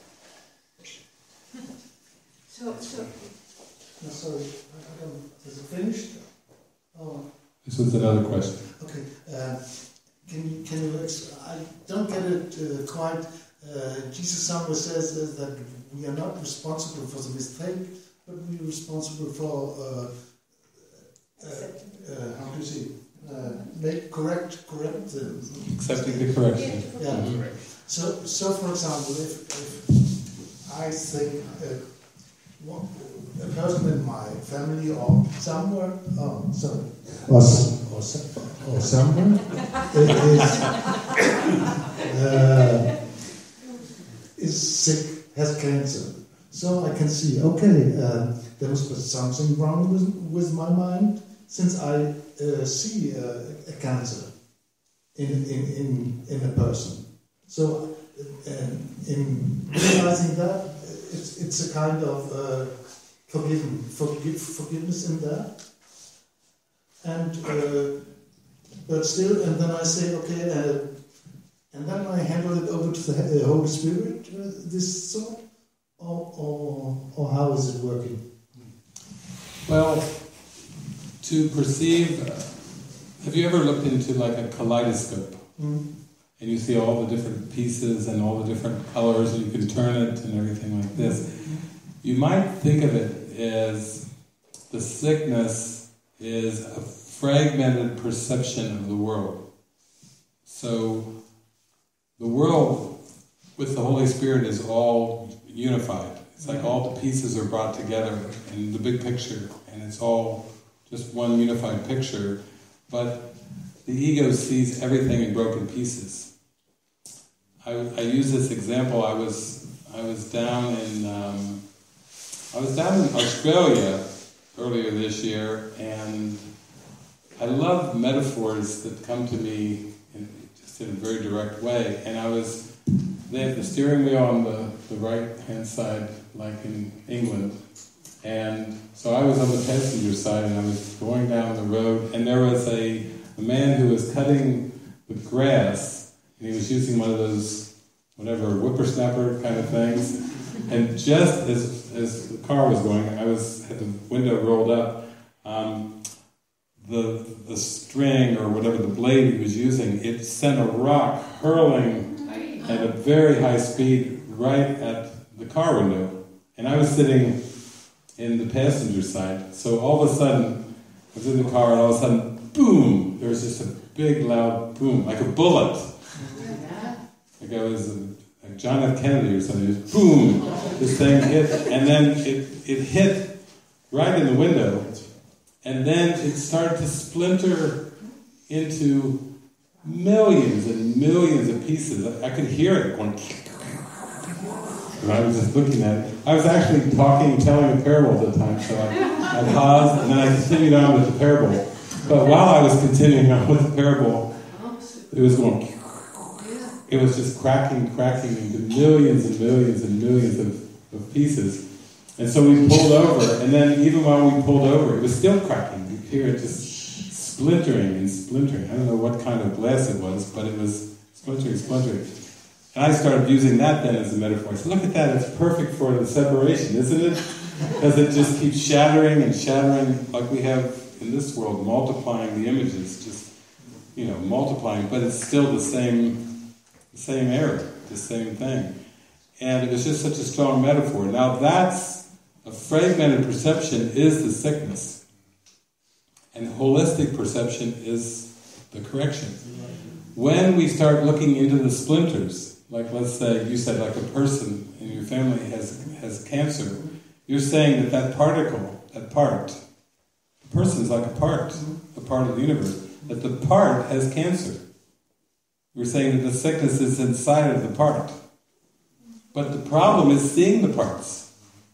So sorry, is it finished? Oh. This was another question. Okay. Can you? I don't get it quite. Jesus somewhere says that we are not responsible for the mistake, but we are responsible for how do you say? Make correct. Accepting the correction. Yeah. Mm-hmm. So for example, if I think a person in my family or somewhere, or somewhere is sick, has cancer. So I can see, okay, there must be something wrong with my mind, since I see a cancer in a person. So in realizing that, it's a kind of forgiveness in that, and but still, and then I say, okay, and then I handle it over to the Holy Spirit, this thought, or how is it working? Well, to perceive, have you ever looked into like a kaleidoscope? Mm. And you see all the different pieces and all the different colors, and you can turn it and everything like this. You might think of it as the sickness is a fragmented perception of the world. So the world with the Holy Spirit is all unified. It's like all the pieces are brought together in the big picture, and it's all just one unified picture. But the ego sees everything in broken pieces. I use this example. I was down in Australia earlier this year, and I love metaphors that come to me just in a very direct way. And they have the steering wheel on the right hand side, like in England, and so I was on the passenger side, and I was going down the road, and there was a man who was cutting the grass, and he was using one of those, whatever, whippersnapper kind of things. And just as the car was going, I had the window rolled up. The string or whatever, the blade he was using, it sent a rock hurling at a very high speed right at the car window. And I was sitting in the passenger side. So all of a sudden, I was in the car, and all of a sudden, boom! There was just a big, loud boom, like a bullet. Like I was like John F. Kennedy or something. Just boom! This thing hit, and then it hit right in the window, and then it started to splinter into millions and millions of pieces. I could hear it going. And I was just looking at it. I was actually telling a parable at the time, so I paused, and then I continued on with the parable. But while I was continuing on with the parable, it was going... It was just cracking into millions and millions and millions of pieces. And so we pulled over, and then even while we pulled over, it was still cracking. You hear it just splintering and splintering. I don't know what kind of glass it was, but it was splintering. And I started using that then as a metaphor. I said, look at that, it's perfect for the separation, isn't it? Because it just keeps shattering and shattering, like we have in this world, multiplying the images, just, multiplying, but it's still the same error, the same thing. And it was just such a strong metaphor. Now that's a fragmented perception is the sickness. And holistic perception is the correction. When we start looking into the splinters, like let's say you said like a person in your family has cancer, you're saying that particle, that part, the person is like a part of the universe, that the part has cancer. We're saying that the sickness is inside of the part. But the problem is seeing the parts.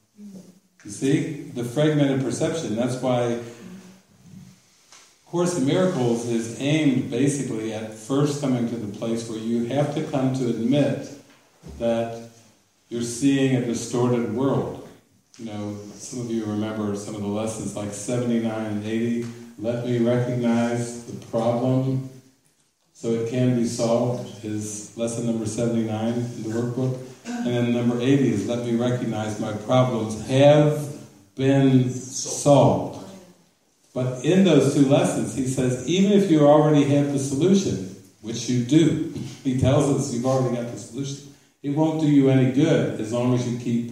You see? The fragmented perception. That's why Course in Miracles is aimed basically at first coming to the place where you have to come to admit that you're seeing a distorted world. Some of you remember some of the lessons like 79 and 80. Let me recognize the problem so it can be solved is lesson number 79 in the workbook. And then number 80 is let me recognize my problems have been solved. But in those two lessons, he says, even if you already have the solution, which you do, he tells us you've already got the solution, it won't do you any good as long as you keep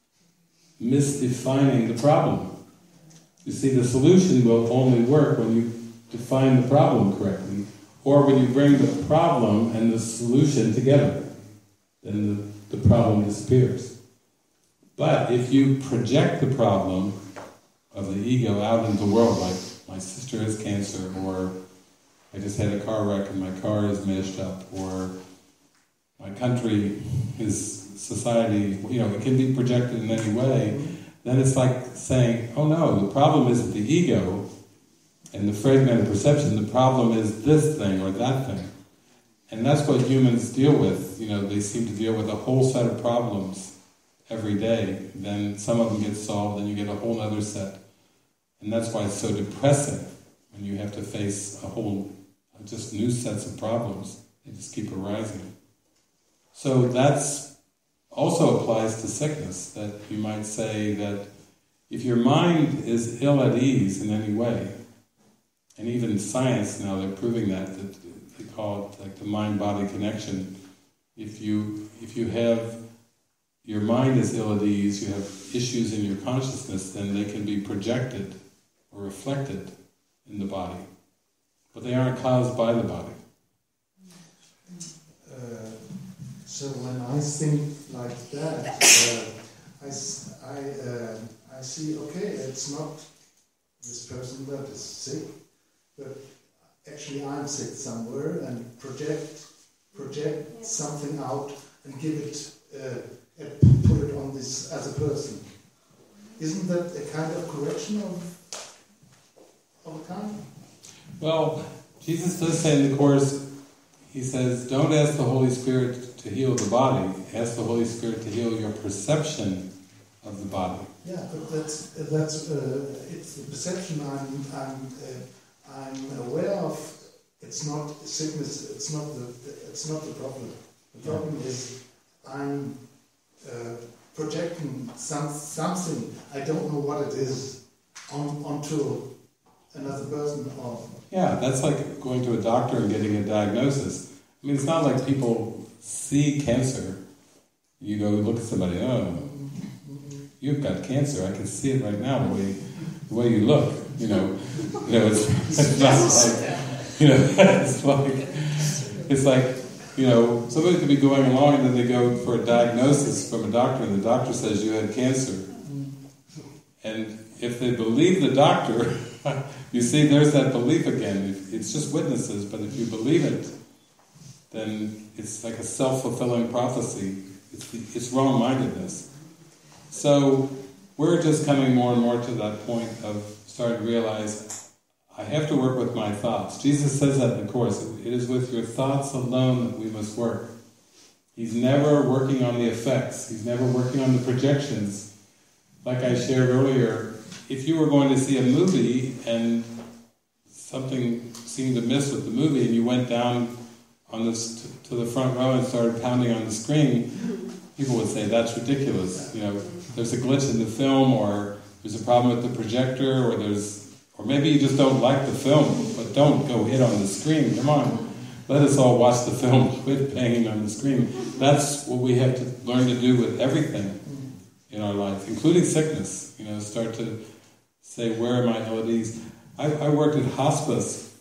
misdefining the problem. You see, the solution will only work when you define the problem correctly, or when you bring the problem and the solution together. Then the problem disappears. But if you project the problem of the ego out into the world, like my sister has cancer, or I just had a car wreck and my car is mashed up, or my country, society, it can be projected in any way, then it's like saying, oh no, the problem isn't the ego and the fragmented perception, the problem is this thing or that thing. And that's what humans deal with. They seem to deal with a whole set of problems every day. Then some of them get solved, then you get a whole other set. And that's why it's so depressing when you have to face a whole, just new sets of problems. They just keep arising. So that's also applies to sickness, that you might say that if your mind is ill at ease in any way, and even science now they're proving that they call it like the mind-body connection. If you have your mind is ill at ease, you have issues in your consciousness, then they can be projected or reflected in the body, but they aren't caused by the body. So when I think like that, I see, okay, it's not this person that is sick, but actually I'm sick somewhere, and project something out and give it, put it on this as a person. Isn't that a kind of correction of a kind? Well, Jesus does say in the Course, he says, don't ask the Holy Spirit to heal the body, ask the Holy Spirit to heal your perception of the body. Yeah, but that's it's the perception I'm aware of. It's not sickness. It's not the problem. The problem is I'm projecting something. I don't know what it is onto another person. Yeah, that's like going to a doctor and getting a diagnosis. I mean, it's not like people see cancer. You go look at somebody, oh, you've got cancer. I can see it right now the way you look. It's not like, it's like somebody could be going along and then they go for a diagnosis from a doctor, and the doctor says you had cancer. And if they believe the doctor, you see, there's that belief again. It's just witnesses, but if you believe it, then it's like a self-fulfilling prophecy. It's wrong-mindedness. So we're just coming more and more to that point of starting to realize I have to work with my thoughts. Jesus says that in the Course. It is with your thoughts alone that we must work. He's never working on the effects. He's never working on the projections. Like I shared earlier, if you were going to see a movie and something seemed to miss with the movie and you went down on this to the front row and started pounding on the screen, people would say, that's ridiculous. There's a glitch in the film, or there's a problem with the projector, or maybe you just don't like the film, but don't go hit on the screen. Come on, let us all watch the film, quit banging on the screen. That's what we have to learn to do with everything in our life, including sickness. Start to say, where am I ill at ease? I worked at hospice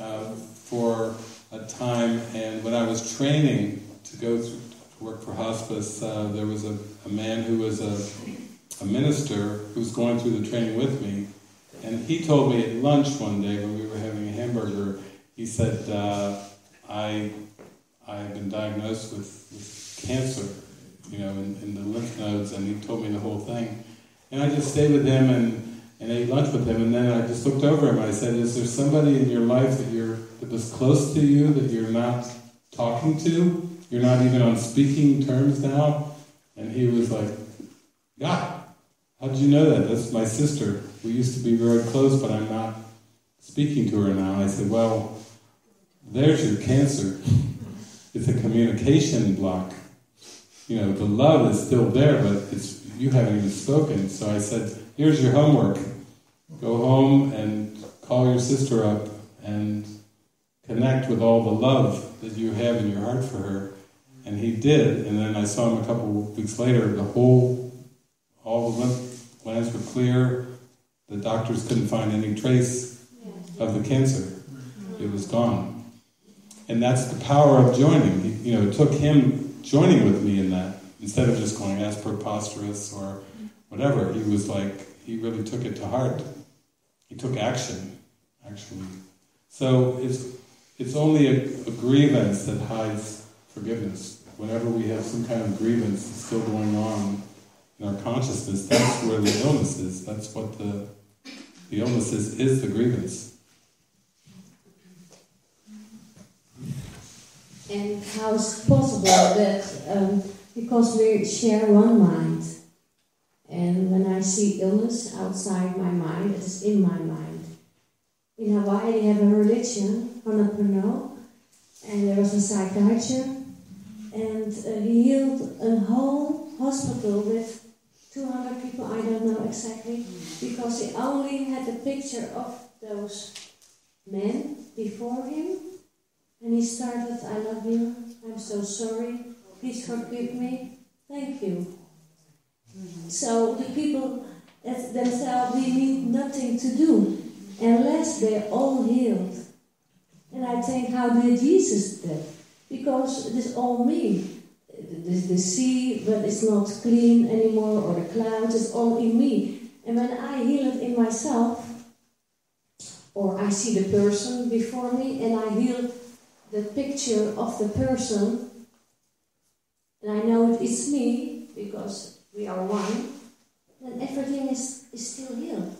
for a time, and when I was training to go to work for hospice, there was a man who was a minister who was going through the training with me, and he told me at lunch one day when we were having a hamburger, he said, I've been diagnosed with cancer, in the lymph nodes, and he told me the whole thing. And I just stayed with him and ate lunch with him, and then I just looked over him and I said, is there somebody in your life that was close to you that you're not talking to? You're not even on speaking terms now? And he was like, yeah, how did you know that? That's my sister. We used to be very close, but I'm not speaking to her now. I said, well, there's your cancer. It's a communication block. The love is still there, but you haven't even spoken. So I said, here's your homework. Go home and call your sister up and connect with all the love that you have in your heart for her. And he did, and then I saw him a couple of weeks later. All the lymph glands were clear. The doctors couldn't find any trace of the cancer. It was gone. And that's the power of joining. It took him joining with me in that, instead of just going, that's preposterous or whatever. He really took it to heart. He took action, actually. So it's only a grievance that hides forgiveness. Whenever we have some kind of grievance still going on in our consciousness, that's where the illness is. That's what the illness is the grievance. And how is it possible that, because we share one mind, and when I see illness outside my mind, it is in my mind. In Hawaii they have a religion, Honopono, and there was a psychiatrist, and he healed a whole hospital with 200 people, I don't know exactly, because he only had a picture of those men before him, and he started, I love you, I'm so sorry, please forgive me, thank you. So the people themselves, they need nothing to do, unless they're all healed. And I think, how did Jesus do that? Because it is all me. The sea, but it's not clean anymore, or the clouds, it's all in me. And when I heal it in myself, or I see the person before me, and I heal the picture of the person, and I know it's me, because we are one, then everything is still healed.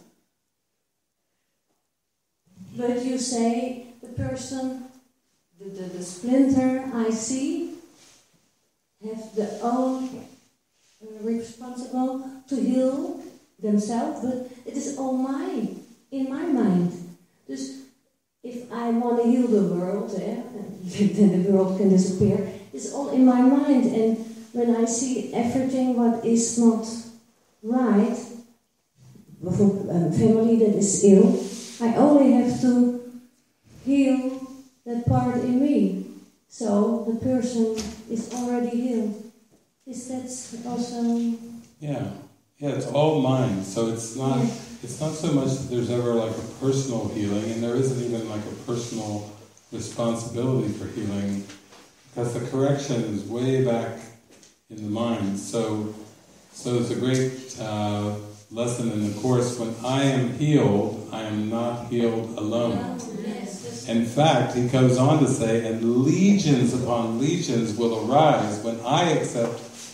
But you say, the person, the splinter I see, have the own responsible to heal themselves, but it is all mine, in my mind. Dus if I want to heal the world, then the world can disappear. It's all in my mind, and when I see everything what is not right, bijvoorbeeld family that is ill, I only have to heal that part in me. So the person is already healed. Is that also? Yeah, it's all mind. So it's not so much that there's ever like a personal healing, and there isn't even like a personal responsibility for healing, because the correction is way back in the mind. So there's a great lesson in the Course: when I am healed, I am not healed alone. In fact, he goes on to say, and legions upon legions will arise when I accept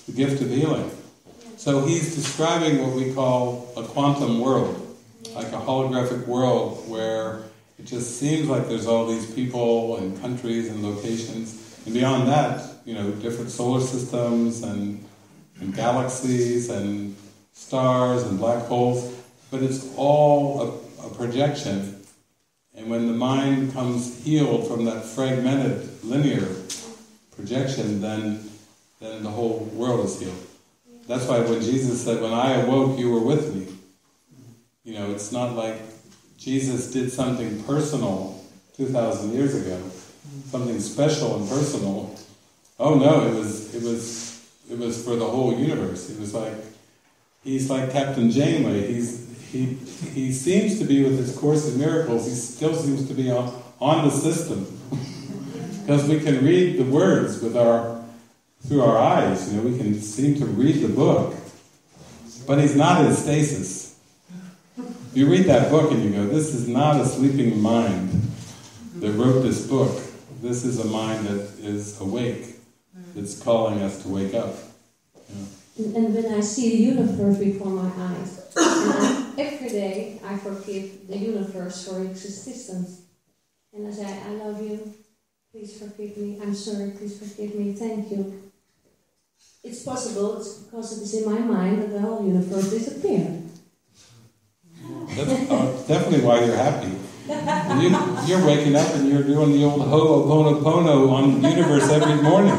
the gift of healing. So he's describing what we call a quantum world, like a holographic world where it just seems like there's all these people and countries and locations, and beyond that, different solar systems and galaxies and stars and black holes, but it's all a projection. And when the mind comes healed from that fragmented, linear projection, then the whole world is healed. That's why when Jesus said, "When I awoke, you were with me," it's not like Jesus did something personal 2,000 years ago, something special and personal. Oh no, it was for the whole universe. It was like, he's like Captain Janeway. He seems to be with his Course in Miracles. He still seems to be on the system because we can read the words through our eyes. We can seem to read the book, but he's not in stasis. You read that book and you go, "This is not a sleeping mind that wrote this book. This is a mind that is awake. It's calling us to wake up." And when I see the universe before my eyes, every day I forgive the universe for its existence. And I say, "I love you, please forgive me, I'm sorry, please forgive me, thank you." It's possible, it's because it is in my mind that the whole universe disappeared. That's definitely why you're happy. You're waking up and you're doing the old Ho'oponopono on the universe every morning.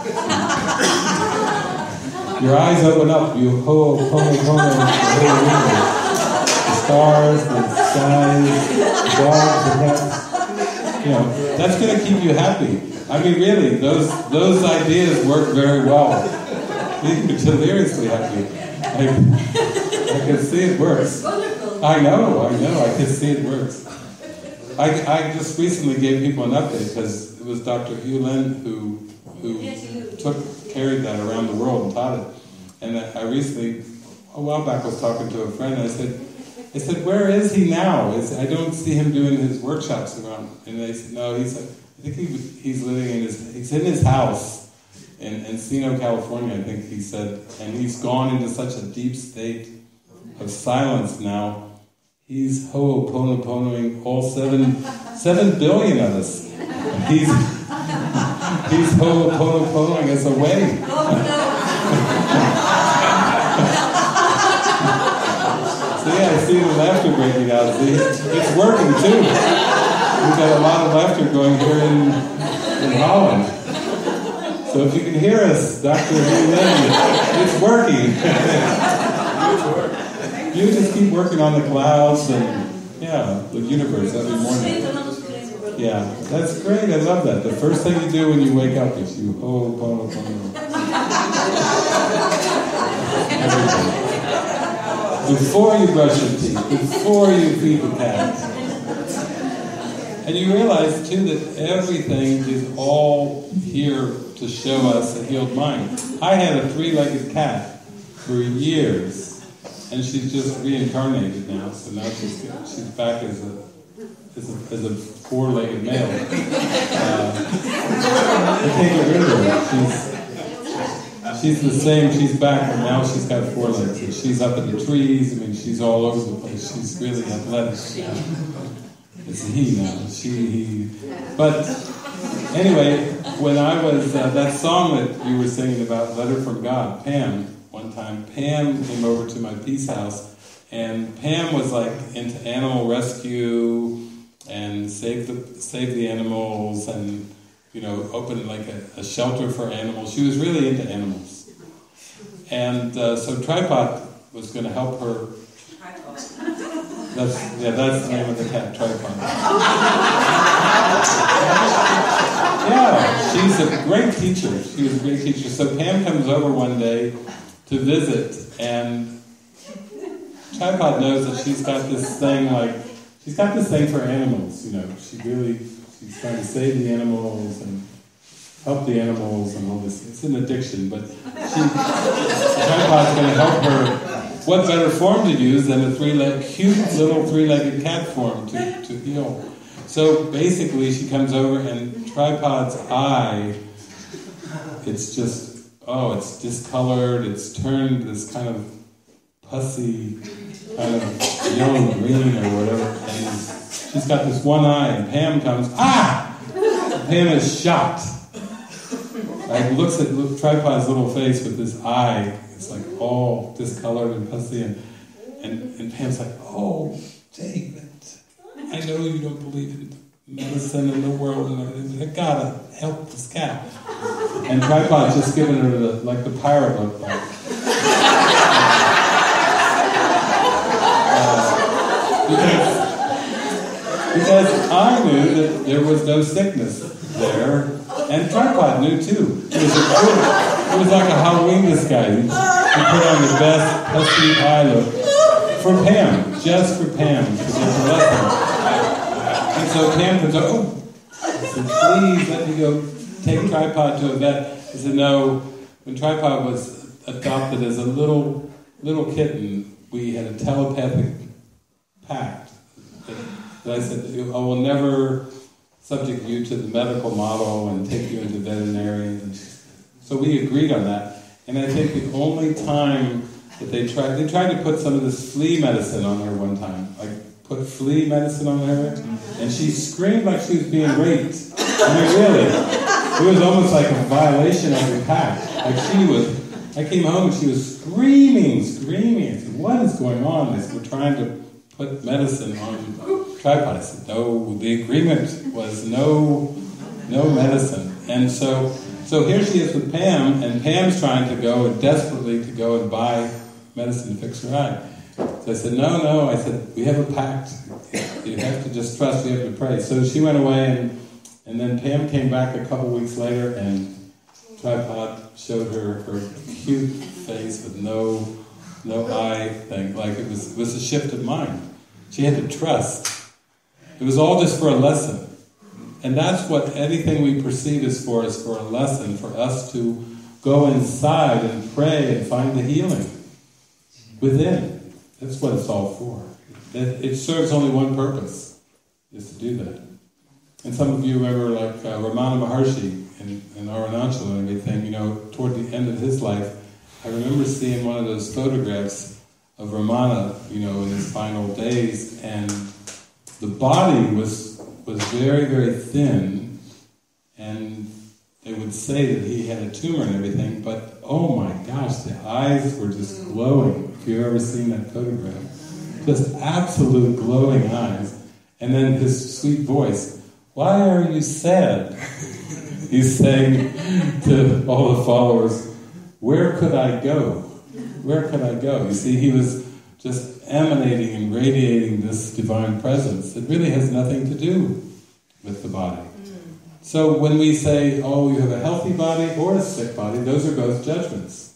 Your eyes open up, you Ho'oponopono the whole universe. The stars, the skies, the dogs, the cats. That's going to keep you happy. I mean, really, those ideas work very well. You're deliriously happy. I can see it works. I know, I can see it works. I just recently gave people an update because it was Dr. Holland who carried that around the world and taught it. And I recently, a while back, was talking to a friend and I said, "Where is he now? I don't see him doing his workshops around." And they said, "No, I think he's living he's in his house in Encino, California," I think he said, and he's gone into such a deep state of silence now. He's Ho'oponoponoing all 7 billion of us. He's Ho'oponoponoing us away. So yeah, I see the laughter breaking out. See, it's working too. We've got a lot of laughter going here in Holland. So if you can hear us, Dr. Holland, it's working. You just keep working on the clouds and, the universe every morning. Yeah, that's great. I love that. The first thing you do when you wake up is you Ho'oponopono. Every day. Before you brush your teeth, before you feed the cat. And you realize, too, that everything is all here to show us a healed mind. I had a 3-legged cat for years. And she's just reincarnated now, so now she's back as a 4-legged male. I can't get rid of her. She's the same. She's back, and now she's got 4 legs. And she's up in the trees. I mean, she's all over the place. She's really athletic. It's he now. He. But anyway, when I was that song that you were singing about, "Letter from God," Pam. One time, Pam came over to my peace house, and Pam was like into animal rescue and save the animals, and open like a shelter for animals. She was really into animals, and so Tripod was going to help her. That's the name of the cat, Tripod. Yeah, she's a great teacher. She was a great teacher. So Pam comes over one day to visit, and Tripod knows that she's got this thing for animals, she's trying to save the animals and help the animals and all this. It's an addiction, but Tripod's going to help her. What better form to use than a cute little 3-legged cat form to heal? So basically she comes over and Tripod's eye, it's just oh, it's discolored, it's turned this kind of pussy, kind of yellow green or whatever, and she's got this one eye, and Pam comes, ah! Pam is shocked. Right? Looks at Tripod's little face with this eye, it's like all discolored and pussy, and Pam's like, oh, David, I know you don't believe in medicine in the world, and I gotta help this cat. And Tripod's just giving her the pirate look, like. Because I knew that there was no sickness there, and Tripod knew too. It was like a Halloween disguise. He put on the best pussy eye look for Pam, just for Pam, to get the lesson. And so Pam comes up, oh, I said, please let me go take Tripod to a vet. I said, no. When Tripod was adopted as a little kitten, we had a telepathic pact that I said, I will never subject you to the medical model and take you into veterinarians. So we agreed on that. And I think the only time that they tried to put some of this flea medicine on her one time, like put flea medicine on her, and she screamed like she was being raped. I mean, really. It was almost like a violation of the pact. Like I came home and she was screaming. I said, what is going on? They said, we're trying to put medicine on Tripod. I said, no, the agreement was no medicine. And so here she is with Pam, and Pam's trying to go and desperately to go and buy medicine to fix her eye. So I said, no, I said, we have a pact. You have to just trust, you have to pray. So she went away, and then Pam came back a couple weeks later, and Tripod showed her cute face with no eye thing. Like it was a shift of mind. She had to trust. It was all just for a lesson. And that's what anything we perceive is for a lesson, for us to go inside and pray and find the healing within. That's what it's all for. It serves only one purpose, is to do that. And some of you remember like Ramana Maharshi and Arunachal and everything, toward the end of his life, I remember seeing one of those photographs of Ramana, in his final days, and the body was very, very thin, and they would say that he had a tumor and everything, but oh my gosh, the eyes were just glowing. If you've ever seen that photograph, just absolute glowing eyes. And then his sweet voice, why are you sad? He's saying to all the followers, where could I go? Where could I go? You see, he was just emanating and radiating this divine presence that really has nothing to do with the body. So when we say, oh, you have a healthy body or a sick body, those are both judgments.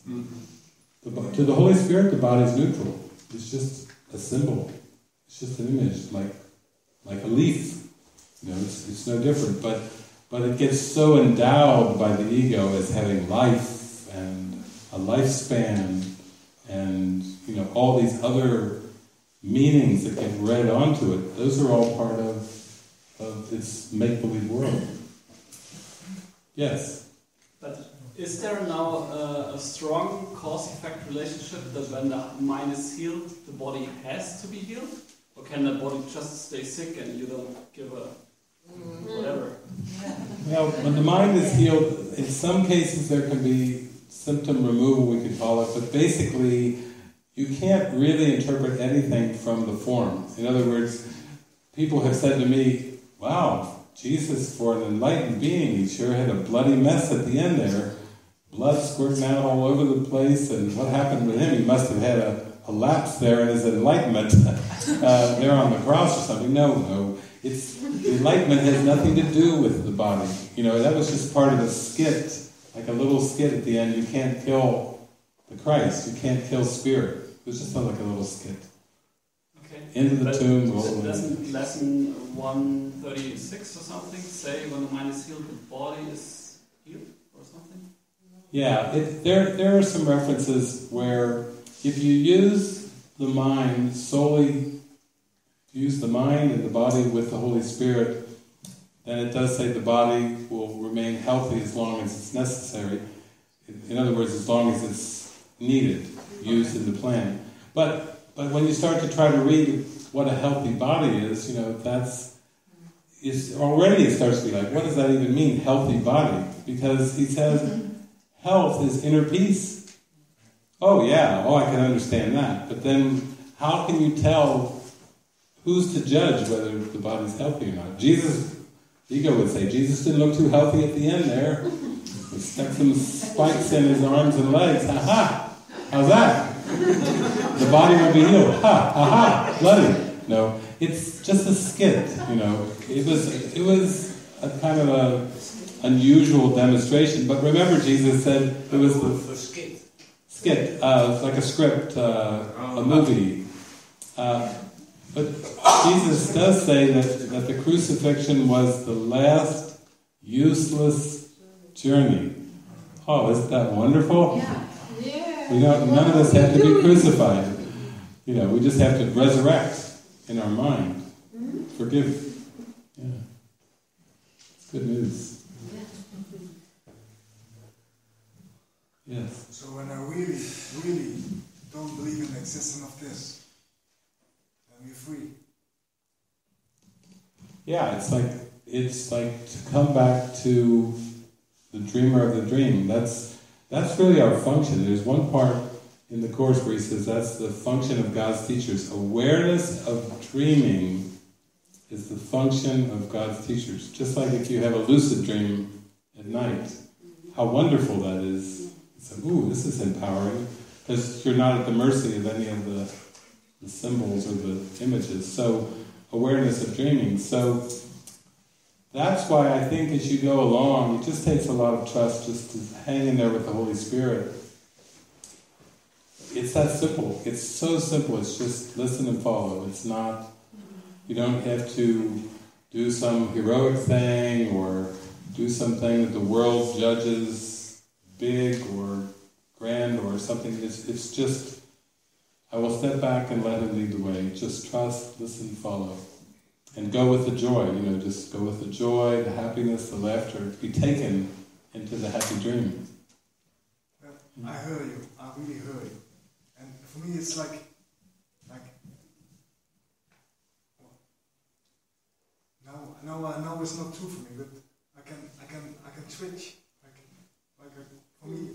To the Holy Spirit, the body is neutral. It's just a symbol. It's just an image, like a leaf. It's no different. But it gets so endowed by the ego as having life and a lifespan and all these other meanings that get read onto it. Those are all part of its make-believe world. Yes? But is there now a strong cause-effect relationship that when the mind is healed, the body has to be healed? Or can the body just stay sick and you don't give a whatever? Well, when the mind is healed, in some cases there can be symptom removal, we could call it, but basically you can't really interpret anything from the form. In other words, people have said to me, wow, Jesus, for an enlightened being, he sure had a bloody mess at the end there. Blood squirting out all over the place, and what happened with him? He must have had a lapse there in his enlightenment there on the cross or something. No. The enlightenment has nothing to do with the body. That was just part of a skit, like a little skit at the end. You can't kill the Christ. You can't kill spirit. It was just like a little skit. Okay. Into the tomb. Doesn't lesson 136 or something say when the mind is healed, the body is healed or something? Yeah, there are some references where if you use the mind solely, use the mind and the body with the Holy Spirit, then it does say the body will remain healthy as long as it's necessary. In other words, as long as it's needed, used in the plan. But when you start to try to read what a healthy body is, already it starts to be like, what does that even mean, healthy body? Because he says, health is inner peace. Oh yeah, I can understand that. But then, how can you tell who's to judge whether the body's healthy or not? Ego would say, Jesus didn't look too healthy at the end there. He stuck some spikes in his arms and legs. Ha-ha! How's that? The body will be healed. Ha-ha! Bloody. No, it's just a skit, It was a kind of a unusual demonstration. But remember, Jesus said it was the skit, like a script, a movie. But Jesus does say that the crucifixion was the last useless journey. Oh, isn't that wonderful? Yeah. None of us have to be crucified. We just have to resurrect in our mind. Forgive. Yeah. It's good news. Yes. So when I really, really don't believe in the existence of this, then we're free. Yeah, it's like to come back to the dreamer of the dream. That's really our function. There's one part in the Course where he says that's the function of God's teachers. Awareness of dreaming is the function of God's teachers. Just like if you have a lucid dream at night, how wonderful that is. It's like, ooh, this is empowering, because you're not at the mercy of any of the symbols or the images. So, awareness of dreaming. So, that's why I think as you go along, it just takes a lot of trust just to hang in there with the Holy Spirit. It's that simple. It's so simple. It's just listen and follow. It's not, you don't have to do some heroic thing or do something that the world judges big or grand or something. It's just, I will step back and let Him lead the way. Just trust, listen, follow. And go with the joy, just go with the joy, the happiness, the laughter. Be taken into the happy dream. Well, I heard you. I really heard you. And for me, it's like no, I know it's not true for me, but I can switch. For me,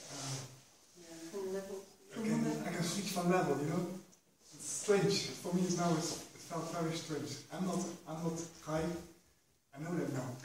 I can switch from level. It's strange. For me, it felt very strange. I'm not high. I know that now.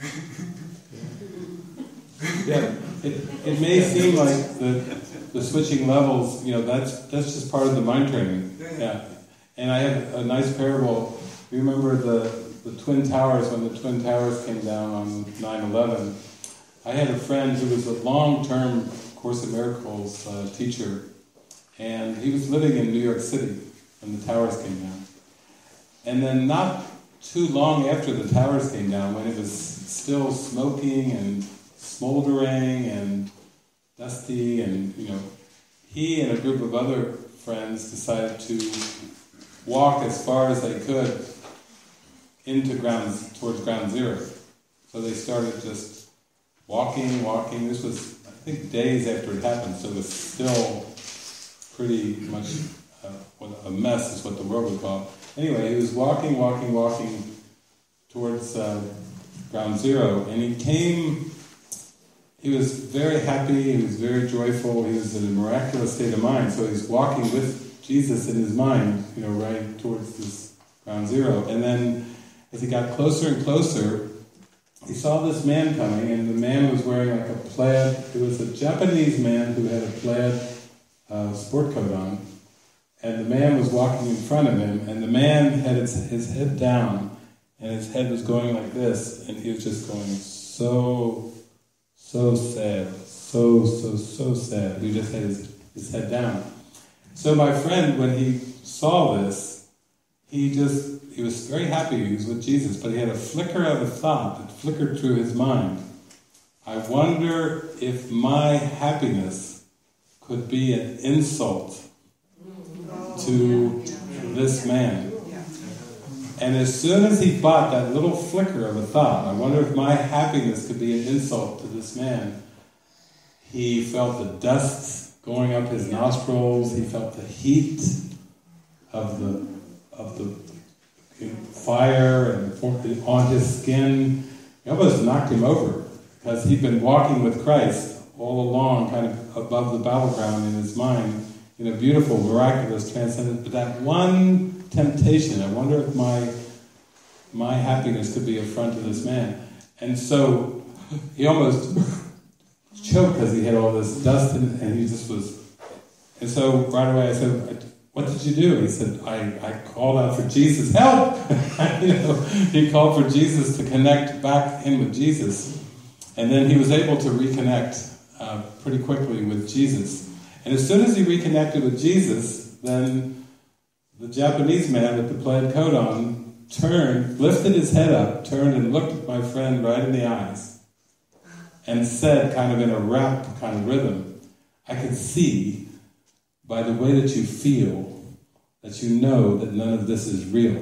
Yeah, it may seem like the switching levels, that's just part of the mind training. Yeah. And I have a nice parable. You remember the Twin Towers, when the Twin Towers came down on 9/11? I had a friend who was a long-term Course in Miracles teacher, and he was living in New York City when the towers came down. And then not too long after the towers came down, when it was still smoking and smoldering and dusty, and he and a group of other friends decided to walk as far as they could towards ground zero. So they started just walking. This was, I think, days after it happened, so it was still pretty much a mess is what the world would call it. Anyway, he was walking towards ground zero, and he was very happy, he was very joyful, he was in a miraculous state of mind, so he's walking with Jesus in his mind, right towards this ground zero. And then, as he got closer and closer, he saw this man coming, and the man was wearing like a plaid. It was a Japanese man who had a plaid sport coat on, and the man was walking in front of him, and the man had his head down, and his head was going like this, and he was just going so sad, so sad. He just had his head down. So my friend, when he saw this, he was very happy he was with Jesus, but he had a flicker of a thought that flickered through his mind. I wonder if my happiness could be an insult to this man. And as soon as he bought that little flicker of a thought, I wonder if my happiness could be an insult to this man, He felt the dust going up his nostrils. He felt the heat of the fire and on his skin. It almost knocked him over because he'd been walking with Christ all along, kind of above the battleground in his mind, in a beautiful, miraculous, transcendent. But that one temptation, I wonder if my happiness could be affront to this man. And so he almost choked because he had all this dust and he just was. And so right away I said, "What did you do?" He said, I called out for Jesus, help! He called for Jesus to connect back in with Jesus. And then he was able to reconnect pretty quickly with Jesus. And as soon as he reconnected with Jesus, then the Japanese man with the plaid coat on turned, lifted his head up, turned and looked at my friend right in the eyes and said, kind of in a rap kind of rhythm, "I can see by the way that you feel that you know that none of this is real."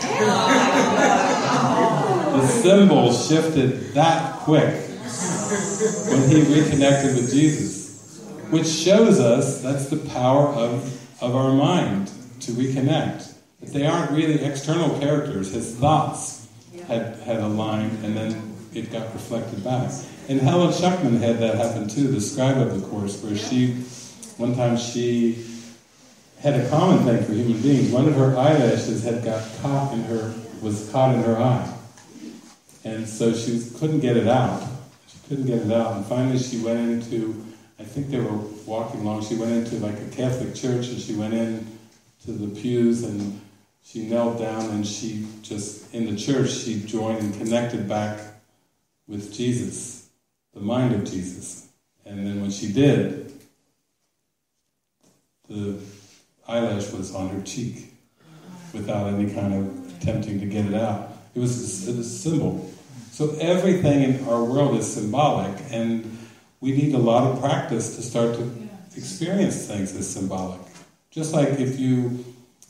The symbol shifted that quick when he reconnected with Jesus, which shows us that's the power of our mind to reconnect. That they aren't really external characters. His thoughts had aligned and then it got reflected back. And Helen Schuckman had that happen too, the scribe of the Course, where one time she had a common thing for human beings. One of her eyelashes was caught in her eye. And so she couldn't get it out. And finally she went into, I think they were walking along, she went into like a Catholic church and she went in to the pews and she knelt down and she just, in the church, she joined and connected back with Jesus, the mind of Jesus. And then when she did, the eyelash was on her cheek without any kind of attempting to get it out. It was a symbol. So everything in our world is symbolic, and we need a lot of practice to start to experience things as symbolic. Just like if you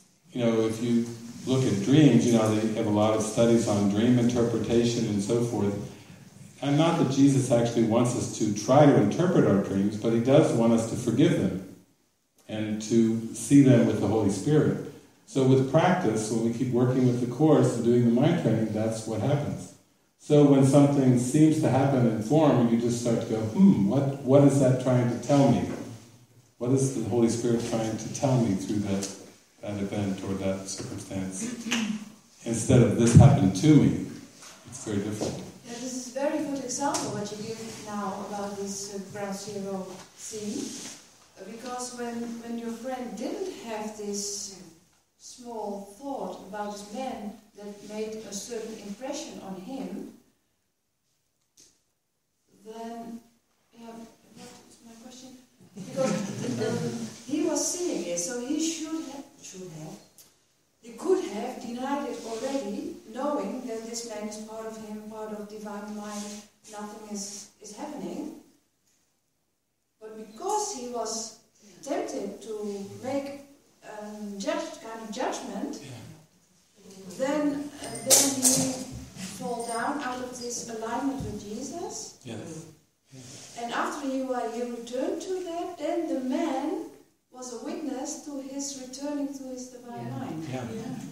look at dreams, they have a lot of studies on dream interpretation and so forth. And not that Jesus actually wants us to try to interpret our dreams, but he does want us to forgive them and to see them with the Holy Spirit. So with practice, when we keep working with the Course and doing the mind training, that's what happens. So when something seems to happen in form, you just start to go, what is that trying to tell me? What is the Holy Spirit trying to tell me through that event or that circumstance? Instead of this happened to me, it's very different. Yeah, this is a very good example what you give now about this ground zero scene. Because when your friend didn't have this small thought about this man that made a certain impression on him, then, what is my question? Because he was seeing it, so he he could have denied it already, knowing that this man is part of him, part of divine mind, nothing is happening. But because he was tempted to make kind of judgment, then he fall down out of this alignment with Jesus. Yes. And after he returned to that, then the man was a witness to his returning to his divine mind. Yeah.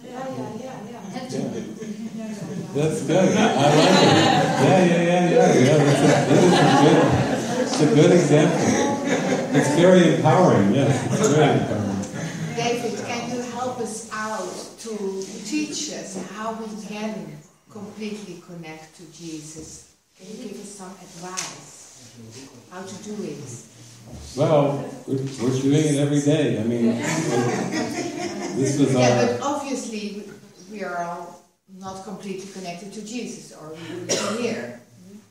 That's good. I like it. It's a good example. It's very empowering. Yes, it's very empowering. David, can you help us out to teach us how we can completely connect to Jesus? Can you give us some advice how to do it? Well, we're doing it every day. I mean, this was but obviously we are all not completely connected to Jesus, or we wouldn't be here.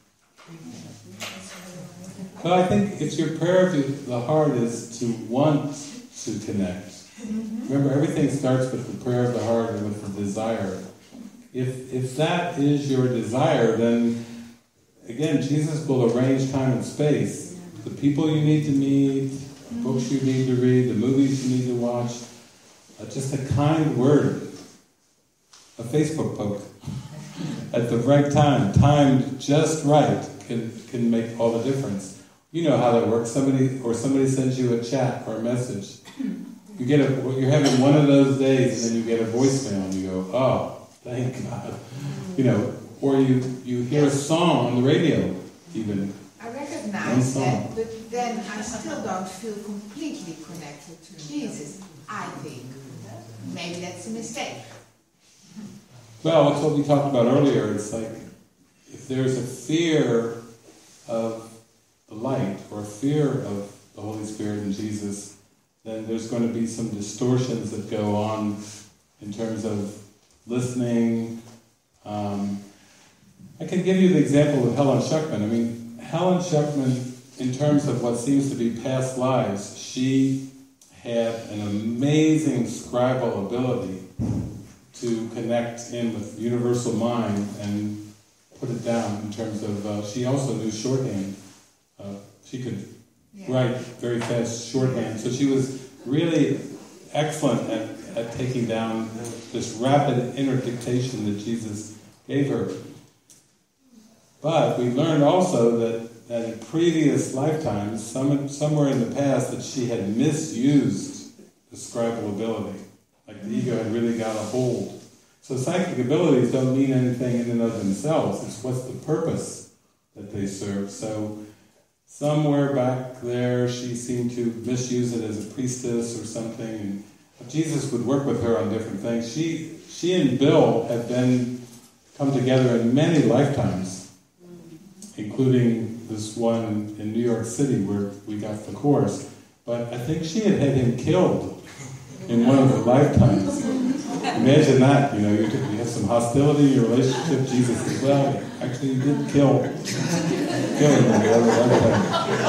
Well, I think it's your prayer of the heart is to want to connect. Remember, everything starts with the prayer of the heart and with the desire. If that is your desire, then again, Jesus will arrange time and space. The people you need to meet, books you need to read, the movies you need to watch, just a kind word, a Facebook post at the right time, timed just right, can make all the difference. You know how that works. Somebody sends you a chat or a message. You're having one of those days, and then you get a voicemail, and you go, "Oh, thank God," or you hear a song on the radio, even. I recognize that, but then I still don't feel completely connected to Jesus. I think maybe that's a mistake. Well, it's what we talked about earlier. It's like if there's a fear of the light or a fear of the Holy Spirit and Jesus, then there's going to be some distortions that go on in terms of listening. I can give you the example of Helen Schuckman. I mean, Helen Schuckman, in terms of what seems to be past lives, she had an amazing scribal ability to connect in with universal mind and put it down in terms of, she also knew shorthand. She could write very fast shorthand. So she was really excellent at taking down this rapid inner dictation that Jesus gave her. But we learned also that in previous lifetimes, somewhere in the past, that she had misused the scribal ability. Like the ego had really got a hold. So psychic abilities don't mean anything in and of themselves. It's what's the purpose that they serve. So somewhere back there, she seemed to misuse it as a priestess or something. And Jesus would work with her on different things. She and Bill had come together in many lifetimes, including this one in New York City where we got the course. But I think she had him killed in one of the lifetimes. Imagine that, you have some hostility in your relationship. Jesus as well. Actually, you did kill him in the other lifetime.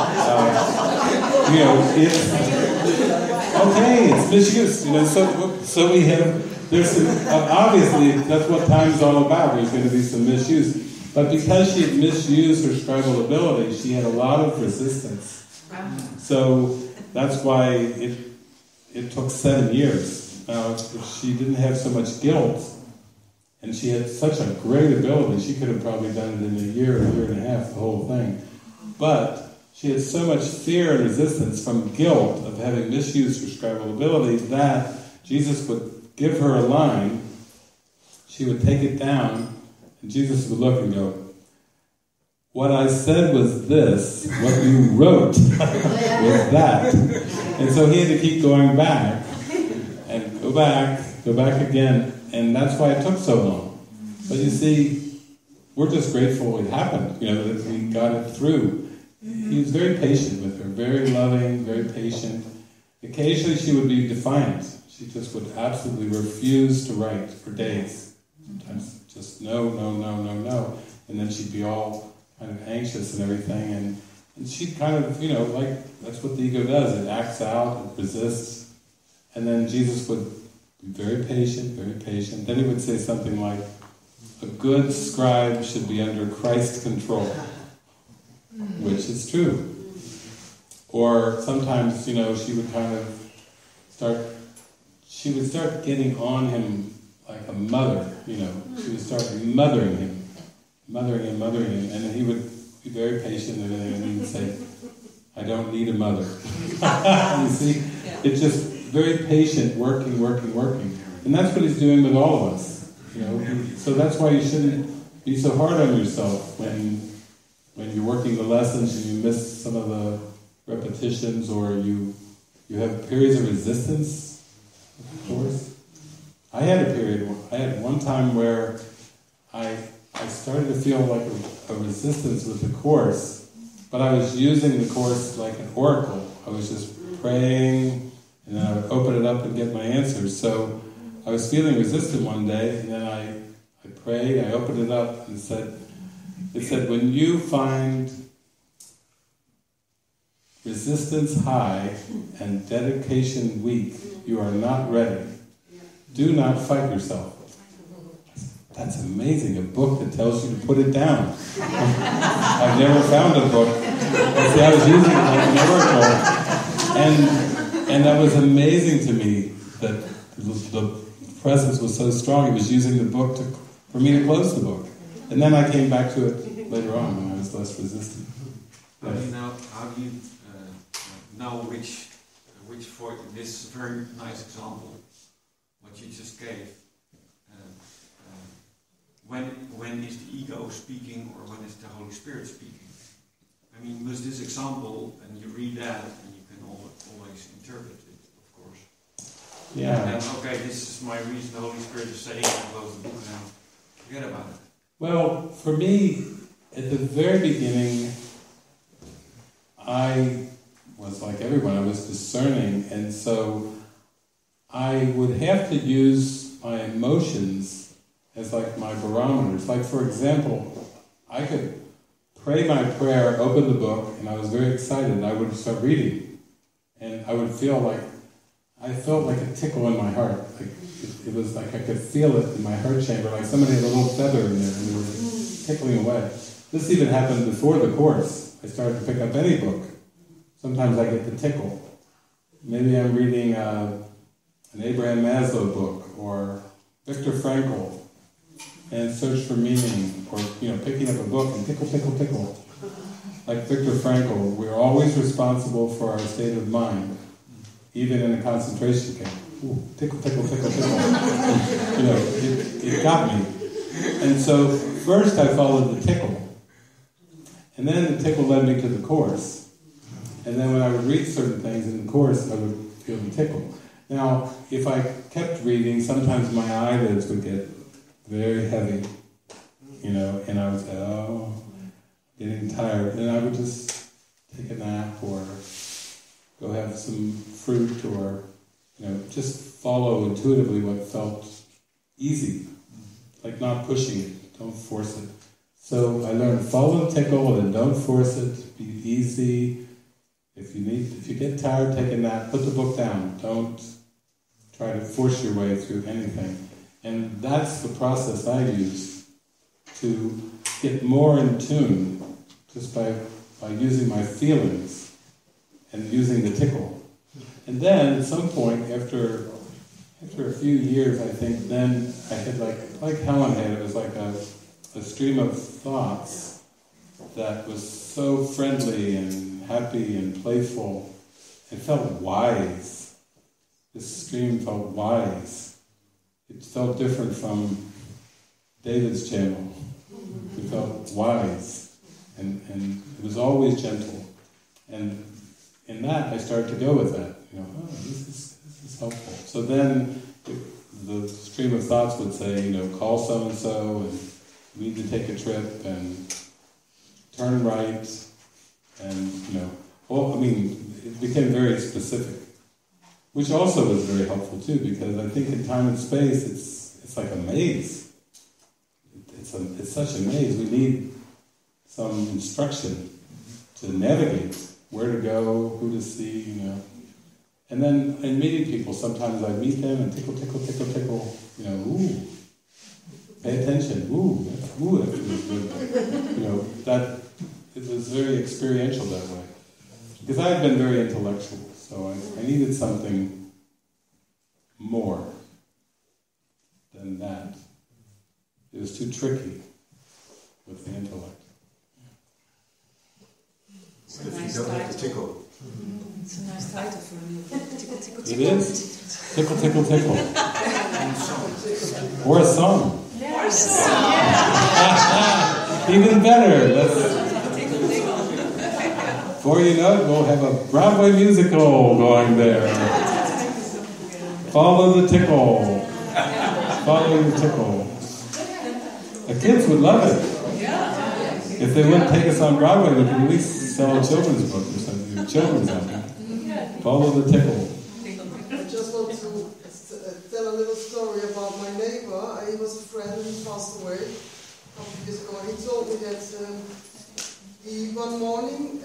It's misuse. So we have. There's some, obviously that's what time's all about. There's going to be some misuse. But because she had misused her scribal ability, she had a lot of resistance. So that's why it took 7 years. Now, if she didn't have so much guilt, and she had such a great ability, she could have probably done it in a year and a half, the whole thing. But she had so much fear and resistance from guilt of having misused her scribal ability that Jesus would give her a line, she would take it down, and Jesus would look and go, "What I said was this, what you wrote was that." And so he had to keep going back, and go back again, and that's why it took so long. But you see, we're just grateful it happened, that we got it through. He was very patient with her, very loving, very patient. Occasionally she would be defiant. She just would absolutely refuse to write for days. Sometimes just no. And then she'd be all kind of anxious and everything, and she'd kind of, that's what the ego does. It acts out, it resists. And then Jesus would be very patient, very patient. Then he would say something like, "A good scribe should be under Christ's control," which is true. Or sometimes, she would kind of start getting on him like a mother, She would start mothering him, and then he would be very patient and everything, and he would say, "I don't need a mother." You see? It's just very patient, working. And that's what he's doing with all of us. So that's why you shouldn't be so hard on yourself when you're working the lessons and you miss some of the repetitions, or you have periods of resistance, of course. I had one time where I started to feel like a resistance with the Course, but I was using the Course like an oracle. I was just praying, and then I would open it up and get my answers. So I was feeling resistant one day, and then I prayed, I opened it up, and it said, "When you find resistance high and dedication weak, you are not ready. Do not fight yourself." That's amazing, a book that tells you to put it down. I've never found a book. See, I was using it like an oracle, and that was amazing to me that the presence was so strong. He was using the book for me to close the book. And then I came back to it later on when I was less resistant. How do you know which for this very nice example, what you just gave? When is the ego speaking, or when is the Holy Spirit speaking? I mean, with this example, and you read that, and you can always interpret it, of course. Yeah. And okay, this is my reason. The Holy Spirit is saying, I close the book now. Forget about it. Well, for me, at the very beginning, I was like everyone. I was discerning, and so I would have to use my emotions as like my barometers. Like, for example, I could pray my prayer, open the book, and I was very excited, and I would start reading. And I would feel like, I felt like a tickle in my heart. Like it was like I could feel it in my heart chamber, like somebody had a little feather in there, and they were tickling away. This even happened before the course. I started to pick up any book. Sometimes I get the tickle. Maybe I'm reading an Abraham Maslow book, or Viktor Frankl, and search for meaning, or picking up a book and tickle, tickle, tickle. Like Viktor Frankl, we're always responsible for our state of mind, even in a concentration camp. Ooh, tickle, tickle, tickle, tickle. It got me. And so first I followed the tickle, and then the tickle led me to the course. And then when I would read certain things in the course, I would feel the tickle. Now, if I kept reading, sometimes my eyelids would get very heavy, and I would say, getting tired. And I would just take a nap, or go have some fruit, or, just follow intuitively what felt easy. Like not pushing it, don't force it. So I learned, follow the tickle and don't force it, be easy. If you get tired, take a nap, put the book down. Don't try to force your way through anything. And that's the process I use to get more in tune, just by using my feelings and using the tickle. And then at some point, after a few years, I think, then I had like Helen had, it was like a stream of thoughts that was so friendly and happy and playful. It felt wise. This stream felt wise. It felt different from David's channel. It felt wise. And it was always gentle. And in that, I started to go with that. This is helpful. So then the stream of thoughts would say, call so-and-so, and we need to take a trip, and turn right, and, it became very specific, which also was very helpful too, because I think in time and space, it's like a maze. It's such a maze. We need some instruction to navigate, where to go, who to see, And then in meeting people, sometimes I meet them and tickle, tickle, tickle, tickle, ooh, pay attention, ooh, that feels good. That it was very experiential that way. Because I had been very intellectual, so I needed something more than that. It was too tricky with the intellect. What if you don't have the tickle? It's a nice title for a new book. Tickle, tickle, tickle. It is. Tickle, tickle, tickle. Or a song. Yeah, or a song. Yeah. Even better. Before you know it, we'll have a Broadway musical going there. Follow the tickle. Follow the tickle. The kids would love it. If they wouldn't take us on Broadway, we could at least sell a children's book or something. Children's album. Follow the tickle. I just want to tell a little story about my neighbor. He was a friend who passed away a couple of years ago. He told me that one morning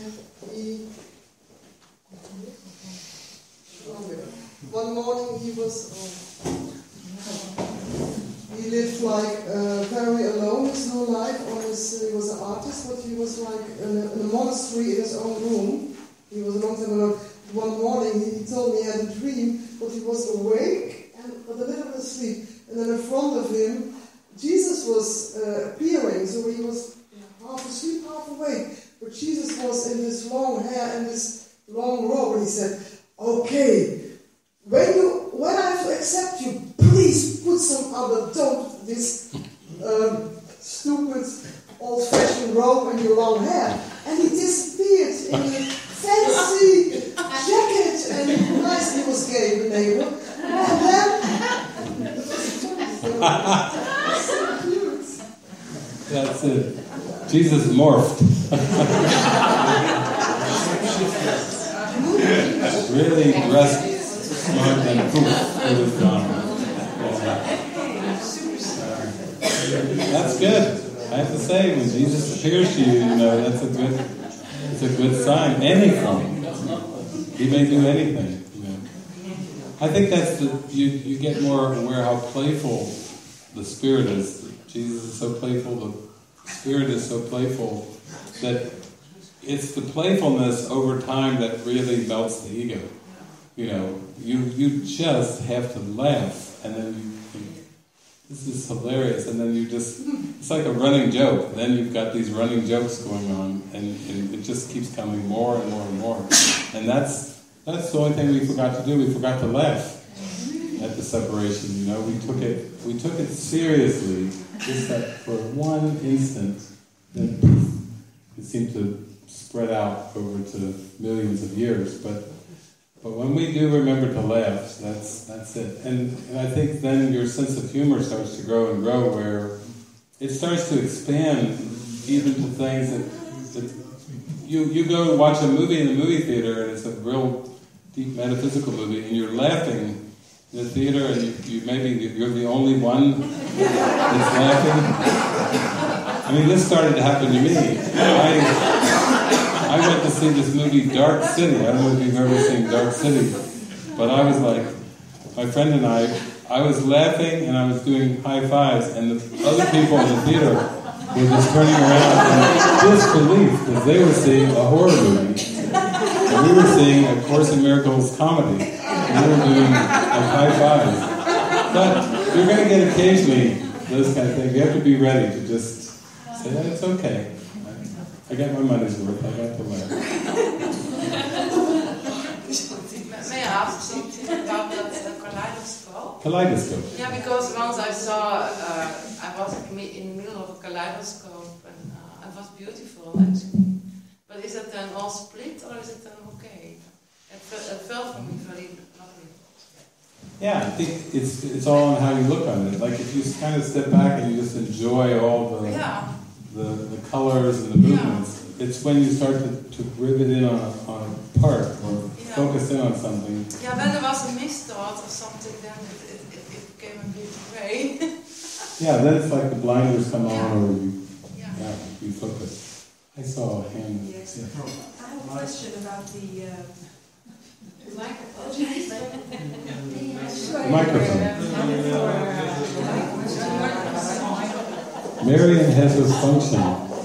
he lived like very alone his whole life. He was an artist, but he was like in a monastery in his own room. He was a long time alone. One morning he told me he had a dream, but he was awake but a little bit asleep. And then in front of him, Jesus was appearing, so he was half asleep, half awake. but Jesus was in his long hair and this long robe, and he said, okay, when I have to accept you, please put some other, don't this stupid old-fashioned robe and your long hair. And he disappeared in a fancy jacket, and nice he was gay, the neighbor. And then so cute. That's it. Jesus morphed. Really dressed smart and poof, it was gone. That's good. I have to say, when Jesus appears to you, that's a good sign. Any form. He may do anything. I think that's you get more aware how playful the Spirit is. Jesus is so playful, the Spirit is so playful, that it's the playfulness over time that really melts the ego. You just have to laugh, and then you think, this is hilarious, and then it's like a running joke. Then you've got these running jokes going on, and it just keeps coming more and more and more. And that's the only thing we forgot to do. We forgot to laugh at the separation. We took it seriously, just that for one instant, then poof, it seemed to spread out over to millions of years. But when we do remember to laugh, that's it. And I think then your sense of humor starts to grow and grow, where it starts to expand even to things that you go and watch a movie in the movie theater, and it's a real deep metaphysical movie, and you're laughing in the theater, and you're the only one that's laughing. I mean, this started to happen to me. I went to see this movie, Dark City. I don't know if you've ever seen Dark City, but I was like, my friend and I was laughing and I was doing high fives, and the other people in the theater were just turning around in disbelief because they were seeing a horror movie. And we were seeing a Course in Miracles comedy. And we were doing high fives. But you're going to get occasionally those kind of things. You have to be ready to just say, it's okay. I got my money's worth. I got the laugh. May I ask something about that kaleidoscope? Kaleidoscope. Yeah, because once I saw, I was in the middle of a kaleidoscope, and it was beautiful actually. But is it then all split, or is it then okay? It felt for me very lovely. Yeah, I think it's all on how you look on it. Like if you kind of step back and you just enjoy all the colors and the movements, it's when you start to rivet in on a part or focus in on something. Yeah, when there was a misthought or something, then it became a bit grey. Yeah, then it's like the blinders come on, or you focus. I saw a hand. Yes. I have a question about the microphone. Marion has her function.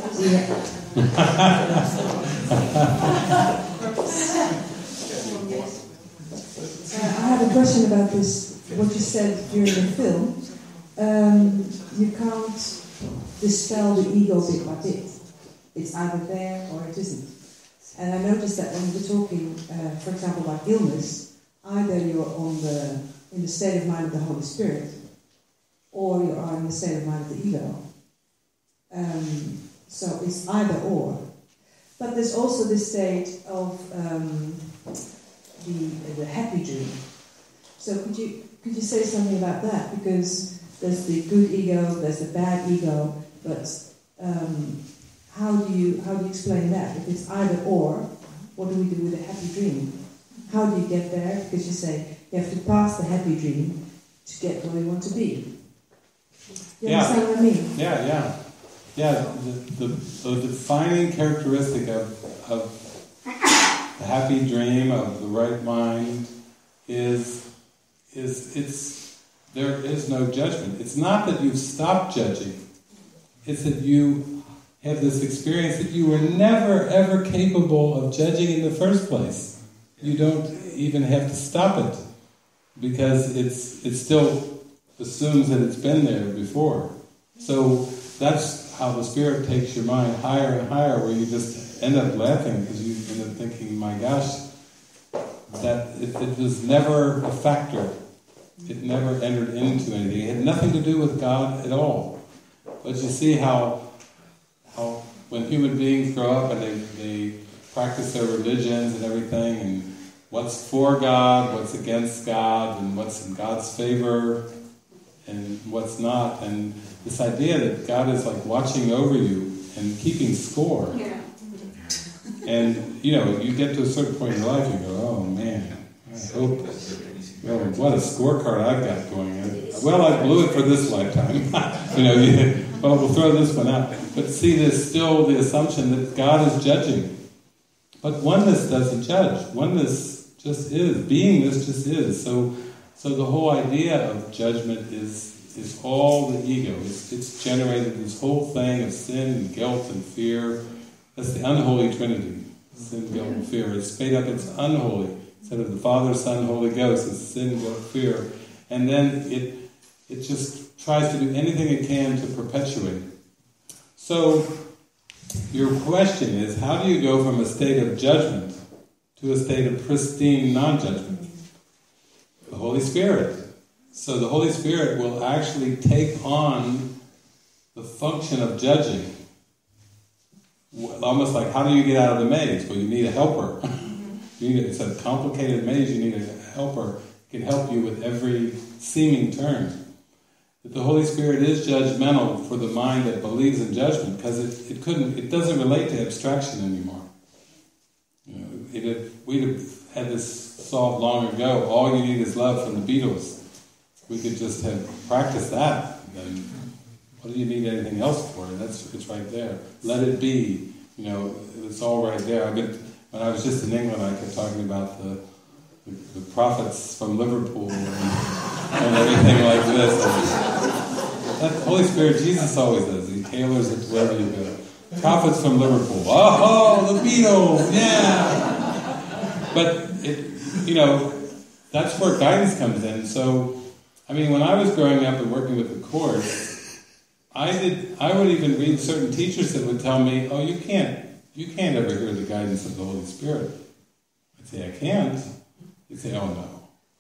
I have a question about this, what you said during the film. You can't dispel the ego bit by bit. It's either there or it isn't. And I noticed that when we're talking, for example, about illness, either you're in the state of mind of the Holy Spirit, or you are in the state of mind of the ego. So it's either or. But there's also this state of the happy dream. So could you say something about that? Because there's the good ego, there's the bad ego, but how do you explain that? If it's either or, what do we do with a happy dream? How do you get there? Because you say you have to pass the happy dream to get where you want to be. You understand what I mean? Yeah. The defining characteristic of the happy dream, of the right mind, is there is no judgment. It's not that you've stopped judging. It's that you have this experience that you were never ever capable of judging in the first place. You don't even have to stop it, because it still assumes that it's been there before. So that's how the Spirit takes your mind higher and higher, where you just end up laughing because you end up thinking, my gosh, that it was never a factor. It never entered into anything. It had nothing to do with God at all. But you see how when human beings grow up and they practice their religions and everything, and what's for God, what's against God, and what's in God's favor, and what's not, and this idea that God is like watching over you and keeping score. Yeah. And, you get to a certain point in your life, you go, oh man, I hope, what a scorecard I've got going on. Well, I blew it for this lifetime. Well, we'll throw this one out. But see, there's still the assumption that God is judging. But oneness doesn't judge. Oneness just is. Beingness just is. So the whole idea of judgment is all the ego. It's generated this whole thing of sin and guilt and fear. That's the unholy trinity. Sin, guilt, and fear. It's made up, it's unholy. Instead of the Father, Son, Holy Ghost, it's sin, guilt, fear. And then it just tries to do anything it can to perpetuate. So, your question is, how do you go from a state of judgment to a state of pristine non-judgment? The Holy Spirit. So the Holy Spirit will actually take on the function of judging. Almost like, how do you get out of the maze? Well, you need a helper. It's a complicated maze, you need a helper who can help you with every seeming turn. But the Holy Spirit is judgmental for the mind that believes in judgment, because it doesn't relate to abstraction anymore. We'd have had this solved long ago. All you need is love from the Beatles. We could just have practiced that. Then what do you need anything else for? It's right there. Let it be. It's all right there. When I was just in England, I kept talking about the prophets from Liverpool and everything like this. That Holy Spirit, Jesus always does. He tailors it to wherever you go. Prophets from Liverpool. Oh, the Beatles, yeah. But that's where guidance comes in. So, when I was growing up and working with the Course, I would even read certain teachers that would tell me, "Oh, you can't ever hear the guidance of the Holy Spirit." I'd say, "I can't." They'd say, "Oh no.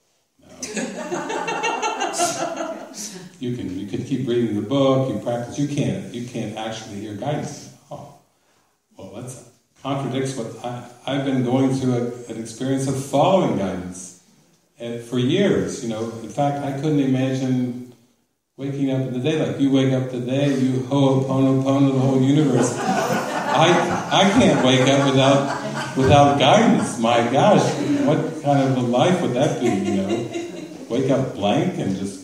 You can keep reading the book, you practice. You can't actually hear guidance." Oh, well, that contradicts what I've been going through an experience of following guidance, and for years. In fact, I couldn't imagine waking up in the day like you wake up today. You ho'oponopono the whole universe. I can't wake up without guidance. My gosh, what kind of a life would that be? Wake up blank and just.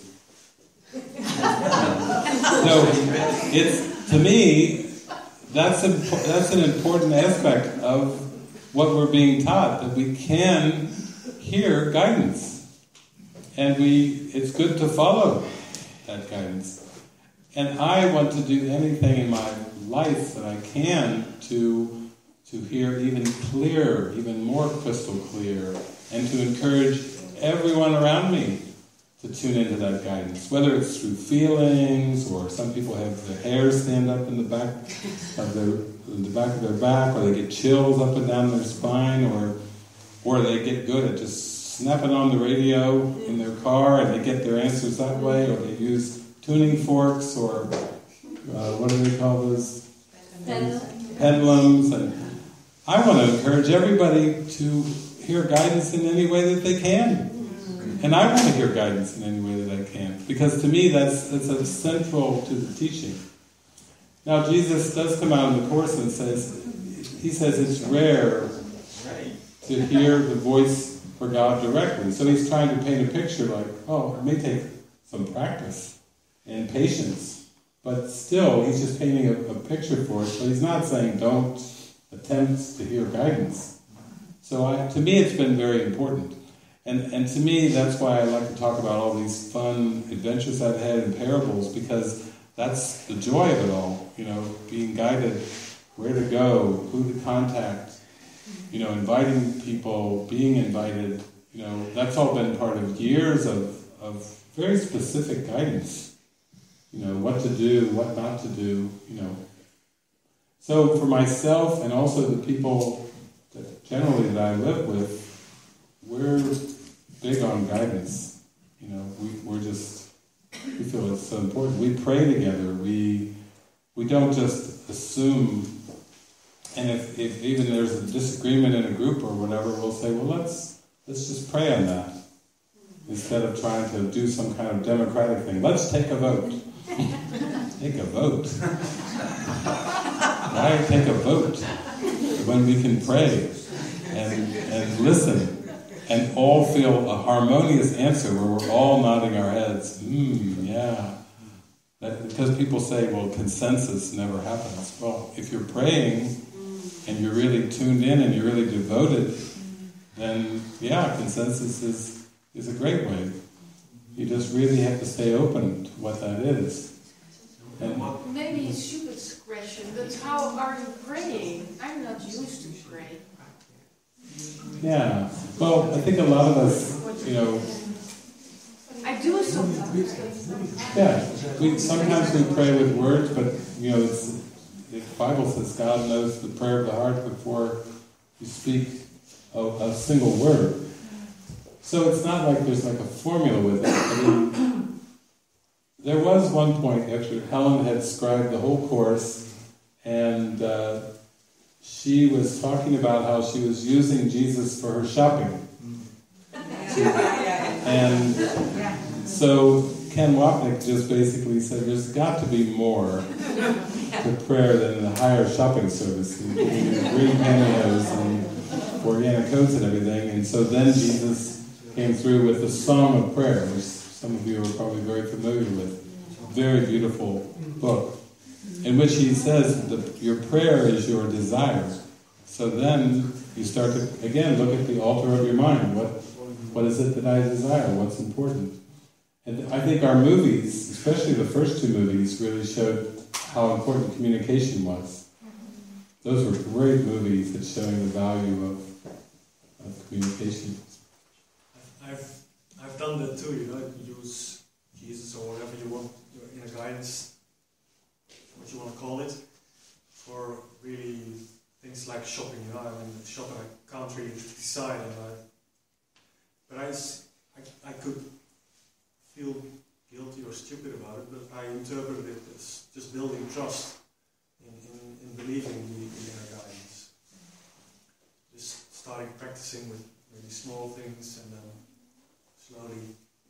So to me, that's an important aspect of what we're being taught, that we can hear guidance, and it's good to follow that guidance. And I want to do anything in my life that I can to hear even clearer, even more crystal clear, and to encourage everyone around me to tune into that guidance, whether it's through feelings, or some people have their hair stand up in the back of their back, or they get chills up and down their spine, or they get good at just snapping on the radio in their car and they get their answers that way, or they use tuning forks, or what do they call those? Pendulums. And I want to encourage everybody to hear guidance in any way that they can. And I want to hear guidance in any way that I can, because to me that's central to the teaching. Now Jesus does come out in the Course and says it's rare to hear the voice for God directly. So he's trying to paint a picture like, it may take some practice and patience, but still he's just painting a picture for us. But he's not saying don't attempt to hear guidance. So to me it's been very important. And to me, that's why I like to talk about all these fun adventures I've had in parables, because that's the joy of it all, being guided, where to go, who to contact, inviting people, being invited, that's all been part of years of very specific guidance. what to do, what not to do, So for myself and also the people that I live with, we're big on guidance. We feel it's so important. We pray together. We don't just assume. And if even there's a disagreement in a group or whatever, we'll say, well, let's just pray on that instead of trying to do some kind of democratic thing. Let's take a vote. Take a vote. Why take a vote when we can pray and listen and all feel a harmonious answer where we're all nodding our heads? Yeah. Because people say, well, consensus never happens. Well, if you're praying and you're really tuned in and you're really devoted, then yeah, consensus is a great way. You just really have to stay open to what that is. And maybe a stupid question, but how are you praying? I'm not used to pray. Yeah, well, I think a lot of us, I do sometimes. Yeah, sometimes we pray with words, but the Bible says God knows the prayer of the heart before you speak a single word. So it's not like there's like a formula with it. I mean, there was one point after Helen had scribed the whole course, and she was talking about how she was using Jesus for her shopping. And so Ken Wapnick just basically said there's got to be more to prayer than the higher shopping service, green pantyhose and organic coats and everything. And so then Jesus came through with the Song of Prayer, which some of you are probably very familiar with. Very beautiful book, in which he says that your prayer is your desire. So then you start to, again, look at the altar of your mind. What is it that I desire? What's important? And I think our movies, especially the first two movies, really showed how important communication was. Those were great movies at showing the value of communication. I've done that too, use Jesus or whatever you want, your inner guidance, what you want to call it, for really things like shopping. Shopping I can't really decide, but I could feel guilty or stupid about it, but I interpreted it as just building trust in believing the inner guidance. Just starting practicing with maybe small things and then slowly.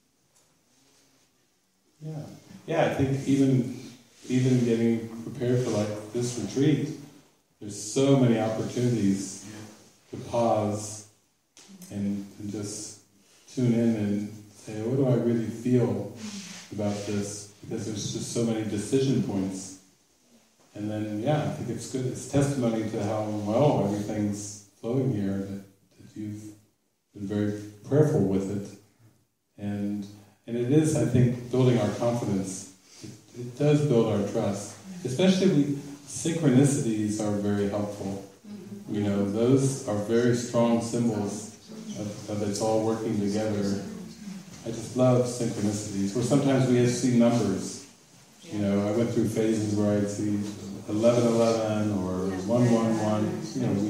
Yeah, I think even getting prepared for like this retreat, there's so many opportunities to pause and just tune in and say, what do I really feel about this? Because there's just so many decision points. And then, I think it's good. It's testimony to how well everything's flowing here, that you've been very prayerful with it. And it is, I think, building our confidence. It does build our trust. Especially synchronicities are very helpful. Those are very strong symbols of it's all working together. I just love synchronicities, where sometimes we see numbers. I went through phases where I'd see 1111 or 111,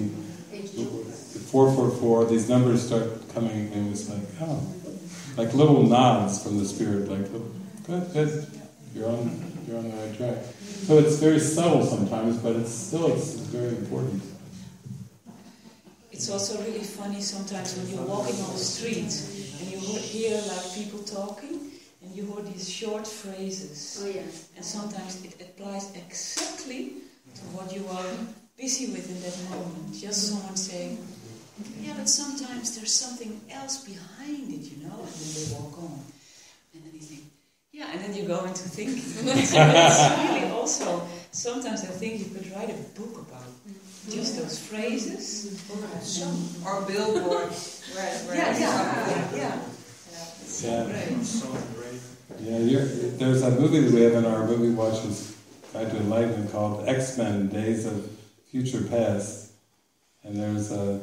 444, these numbers start coming, and it was like, like little nods from the Spirit, like, good, you're on the right track. So it's very subtle sometimes, but it's very important. It's also really funny sometimes when you're walking on the street and you hear like people talking and you hear these short phrases. Oh yeah. And sometimes it applies exactly to what you are busy with in that moment. Just someone saying, yeah, but sometimes there's something else behind it, and then they walk on. And then you think, yeah, and then you go into thinking. So it's really also, sometimes I think you could write a book about just those phrases. Or billboards. Yeah. It's so great. There's a movie that we have in our movie watches Guide to Enlightenment called X-Men, Days of Future Past. And there's a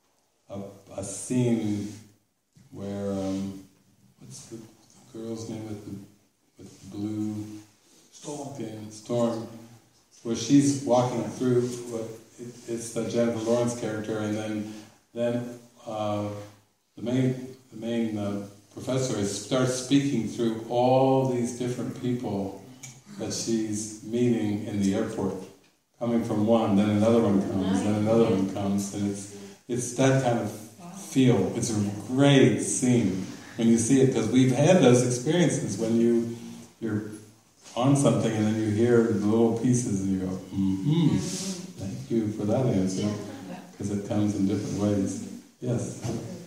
scene where, what's the girl's name with the blue Storm, where she's walking through it's the Jennifer Lawrence character, and then the main professor starts speaking through all these different people that she's meeting in the airport, coming from one, then another one comes, then another one comes, and it's that kind of feel. It's a great scene when you see it, because we've had those experiences when you're on something and then you hear the little pieces and you go, thank you for that answer, because it comes in different ways. Yes?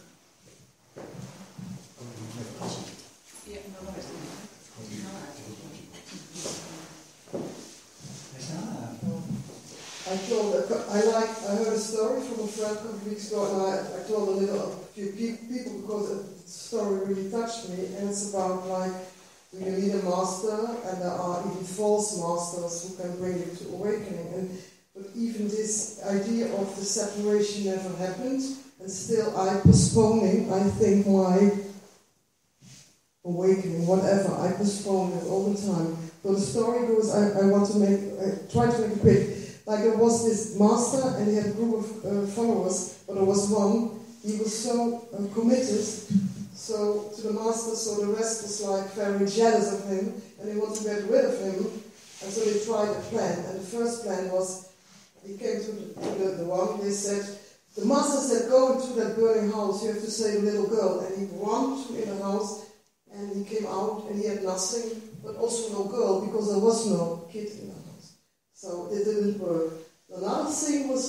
I heard a story from a friend a couple of weeks ago, and I told a few people because the story really touched me, and it's about you need a master, and there are even false masters who can bring you to awakening. But even this idea of the separation never happened, and still I'm postponing, I think, my awakening, whatever. I postpone it all the time. So the story goes, I try to make it quick. There was this master, and he had a group of followers, but there was one, he was so committed to the master, so the rest was very jealous of him, and they wanted to get rid of him, and so they tried a plan. And the first plan was, he came to the one, they said, the master said, go into that burning house, you have to save a little girl. And he ran to in the house, and he came out, and he had nothing, but also no girl, because there was no kid in the house. So it didn't work. Another thing was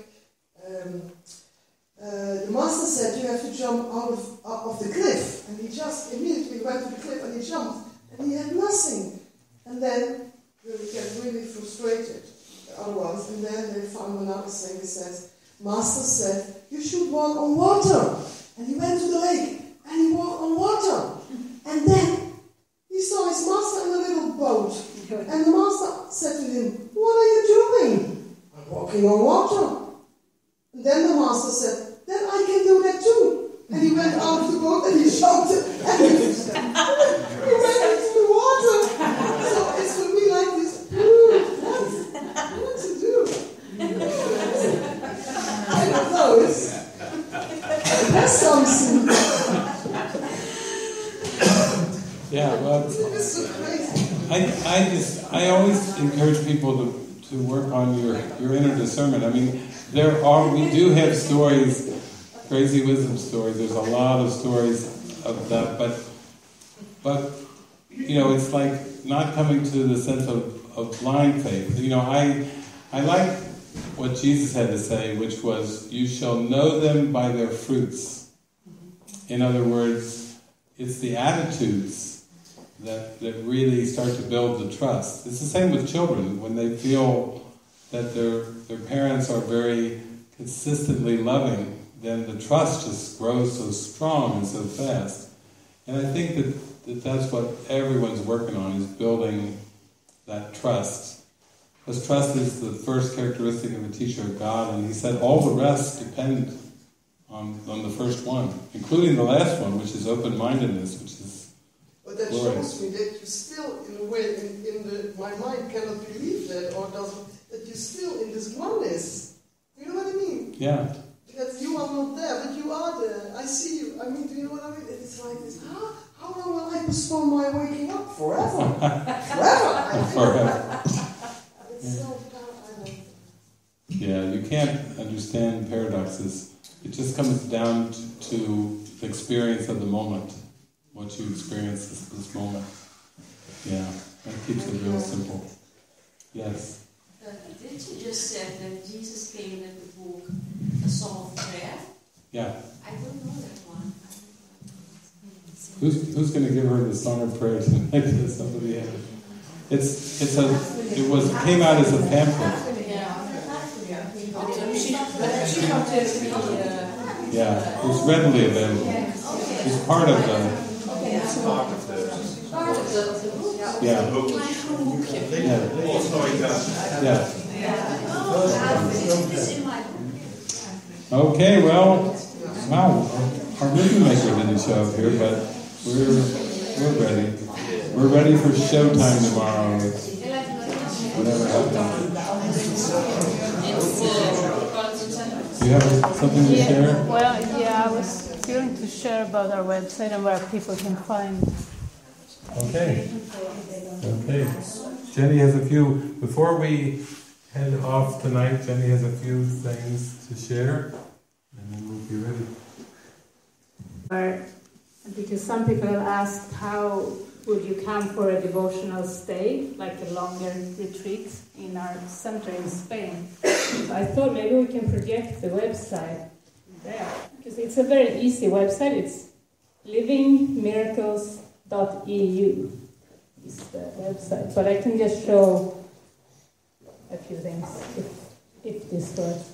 the master said, you have to jump out of the cliff. And he just immediately went to the cliff and he jumped. And he had nothing. And then he got really frustrated, the other ones. And then they found another thing. He says, master said, you should walk on water. And he went to the lake and he walked on water. And then he saw his master in a little boat. And the master said to him, what are you doing? I'm walking on water. And then the master said, then I can do that too. And he went out of the boat and he jumped and he went into the water. So it's for me like this, what to do? I don't know, there's something. Yeah, well, it's so crazy. I always encourage people to work on your inner discernment. I mean, we do have stories, crazy wisdom stories. There's a lot of stories of that, but it's like not coming to the sense of blind faith. I like what Jesus had to say, which was, "You shall know them by their fruits." In other words, it's the attitudes that really start to build the trust. It's the same with children. When they feel that their parents are very consistently loving, then the trust just grows so strong and so fast. And I think that that's what everyone's working on, is building that trust. Because trust is the first characteristic of a teacher of God, and he said all the rest depend on the first one, including the last one, which is open-mindedness, which is But that glorious. shows me that you still, in a way, my mind cannot believe that, or doesn't, that you're still in this oneness. You know what I mean? Yeah. That you are not there, but you are there. I see you. I mean, do you know what I mean? It's like this. How long will I postpone my waking up? Forever. Forever. Forever. It's so powerful. Yeah, you can't understand paradoxes. It just comes down to the experience of the moment. What you experience this moment. Yeah, that keeps it real simple. Yes? Did you just say that Jesus came with the book, A Song of Prayer? Yeah. I don't know that one. Who's going to give her the Song of Prayer tonight? Somebody had it. It came out as a pamphlet. Yeah, it's readily available. It's part of the. Yeah. Okay, well, wow, our rhythm maker didn't show up here, but we're ready. We're ready for showtime tomorrow. Whatever happens. Do you have something to share? Well, yeah, I was going to share about our website and where people can find. Okay. Okay. Jenny has a few, before we head off tonight, Jenny has a few things to share, and then we'll be ready. Because some people have asked how would you come for a devotional stay, like a longer retreat in our center in Spain. So I thought maybe we can project the website there, because it's a very easy website. It's livingmiracles.eu is the website, but I can just show a few things if this works.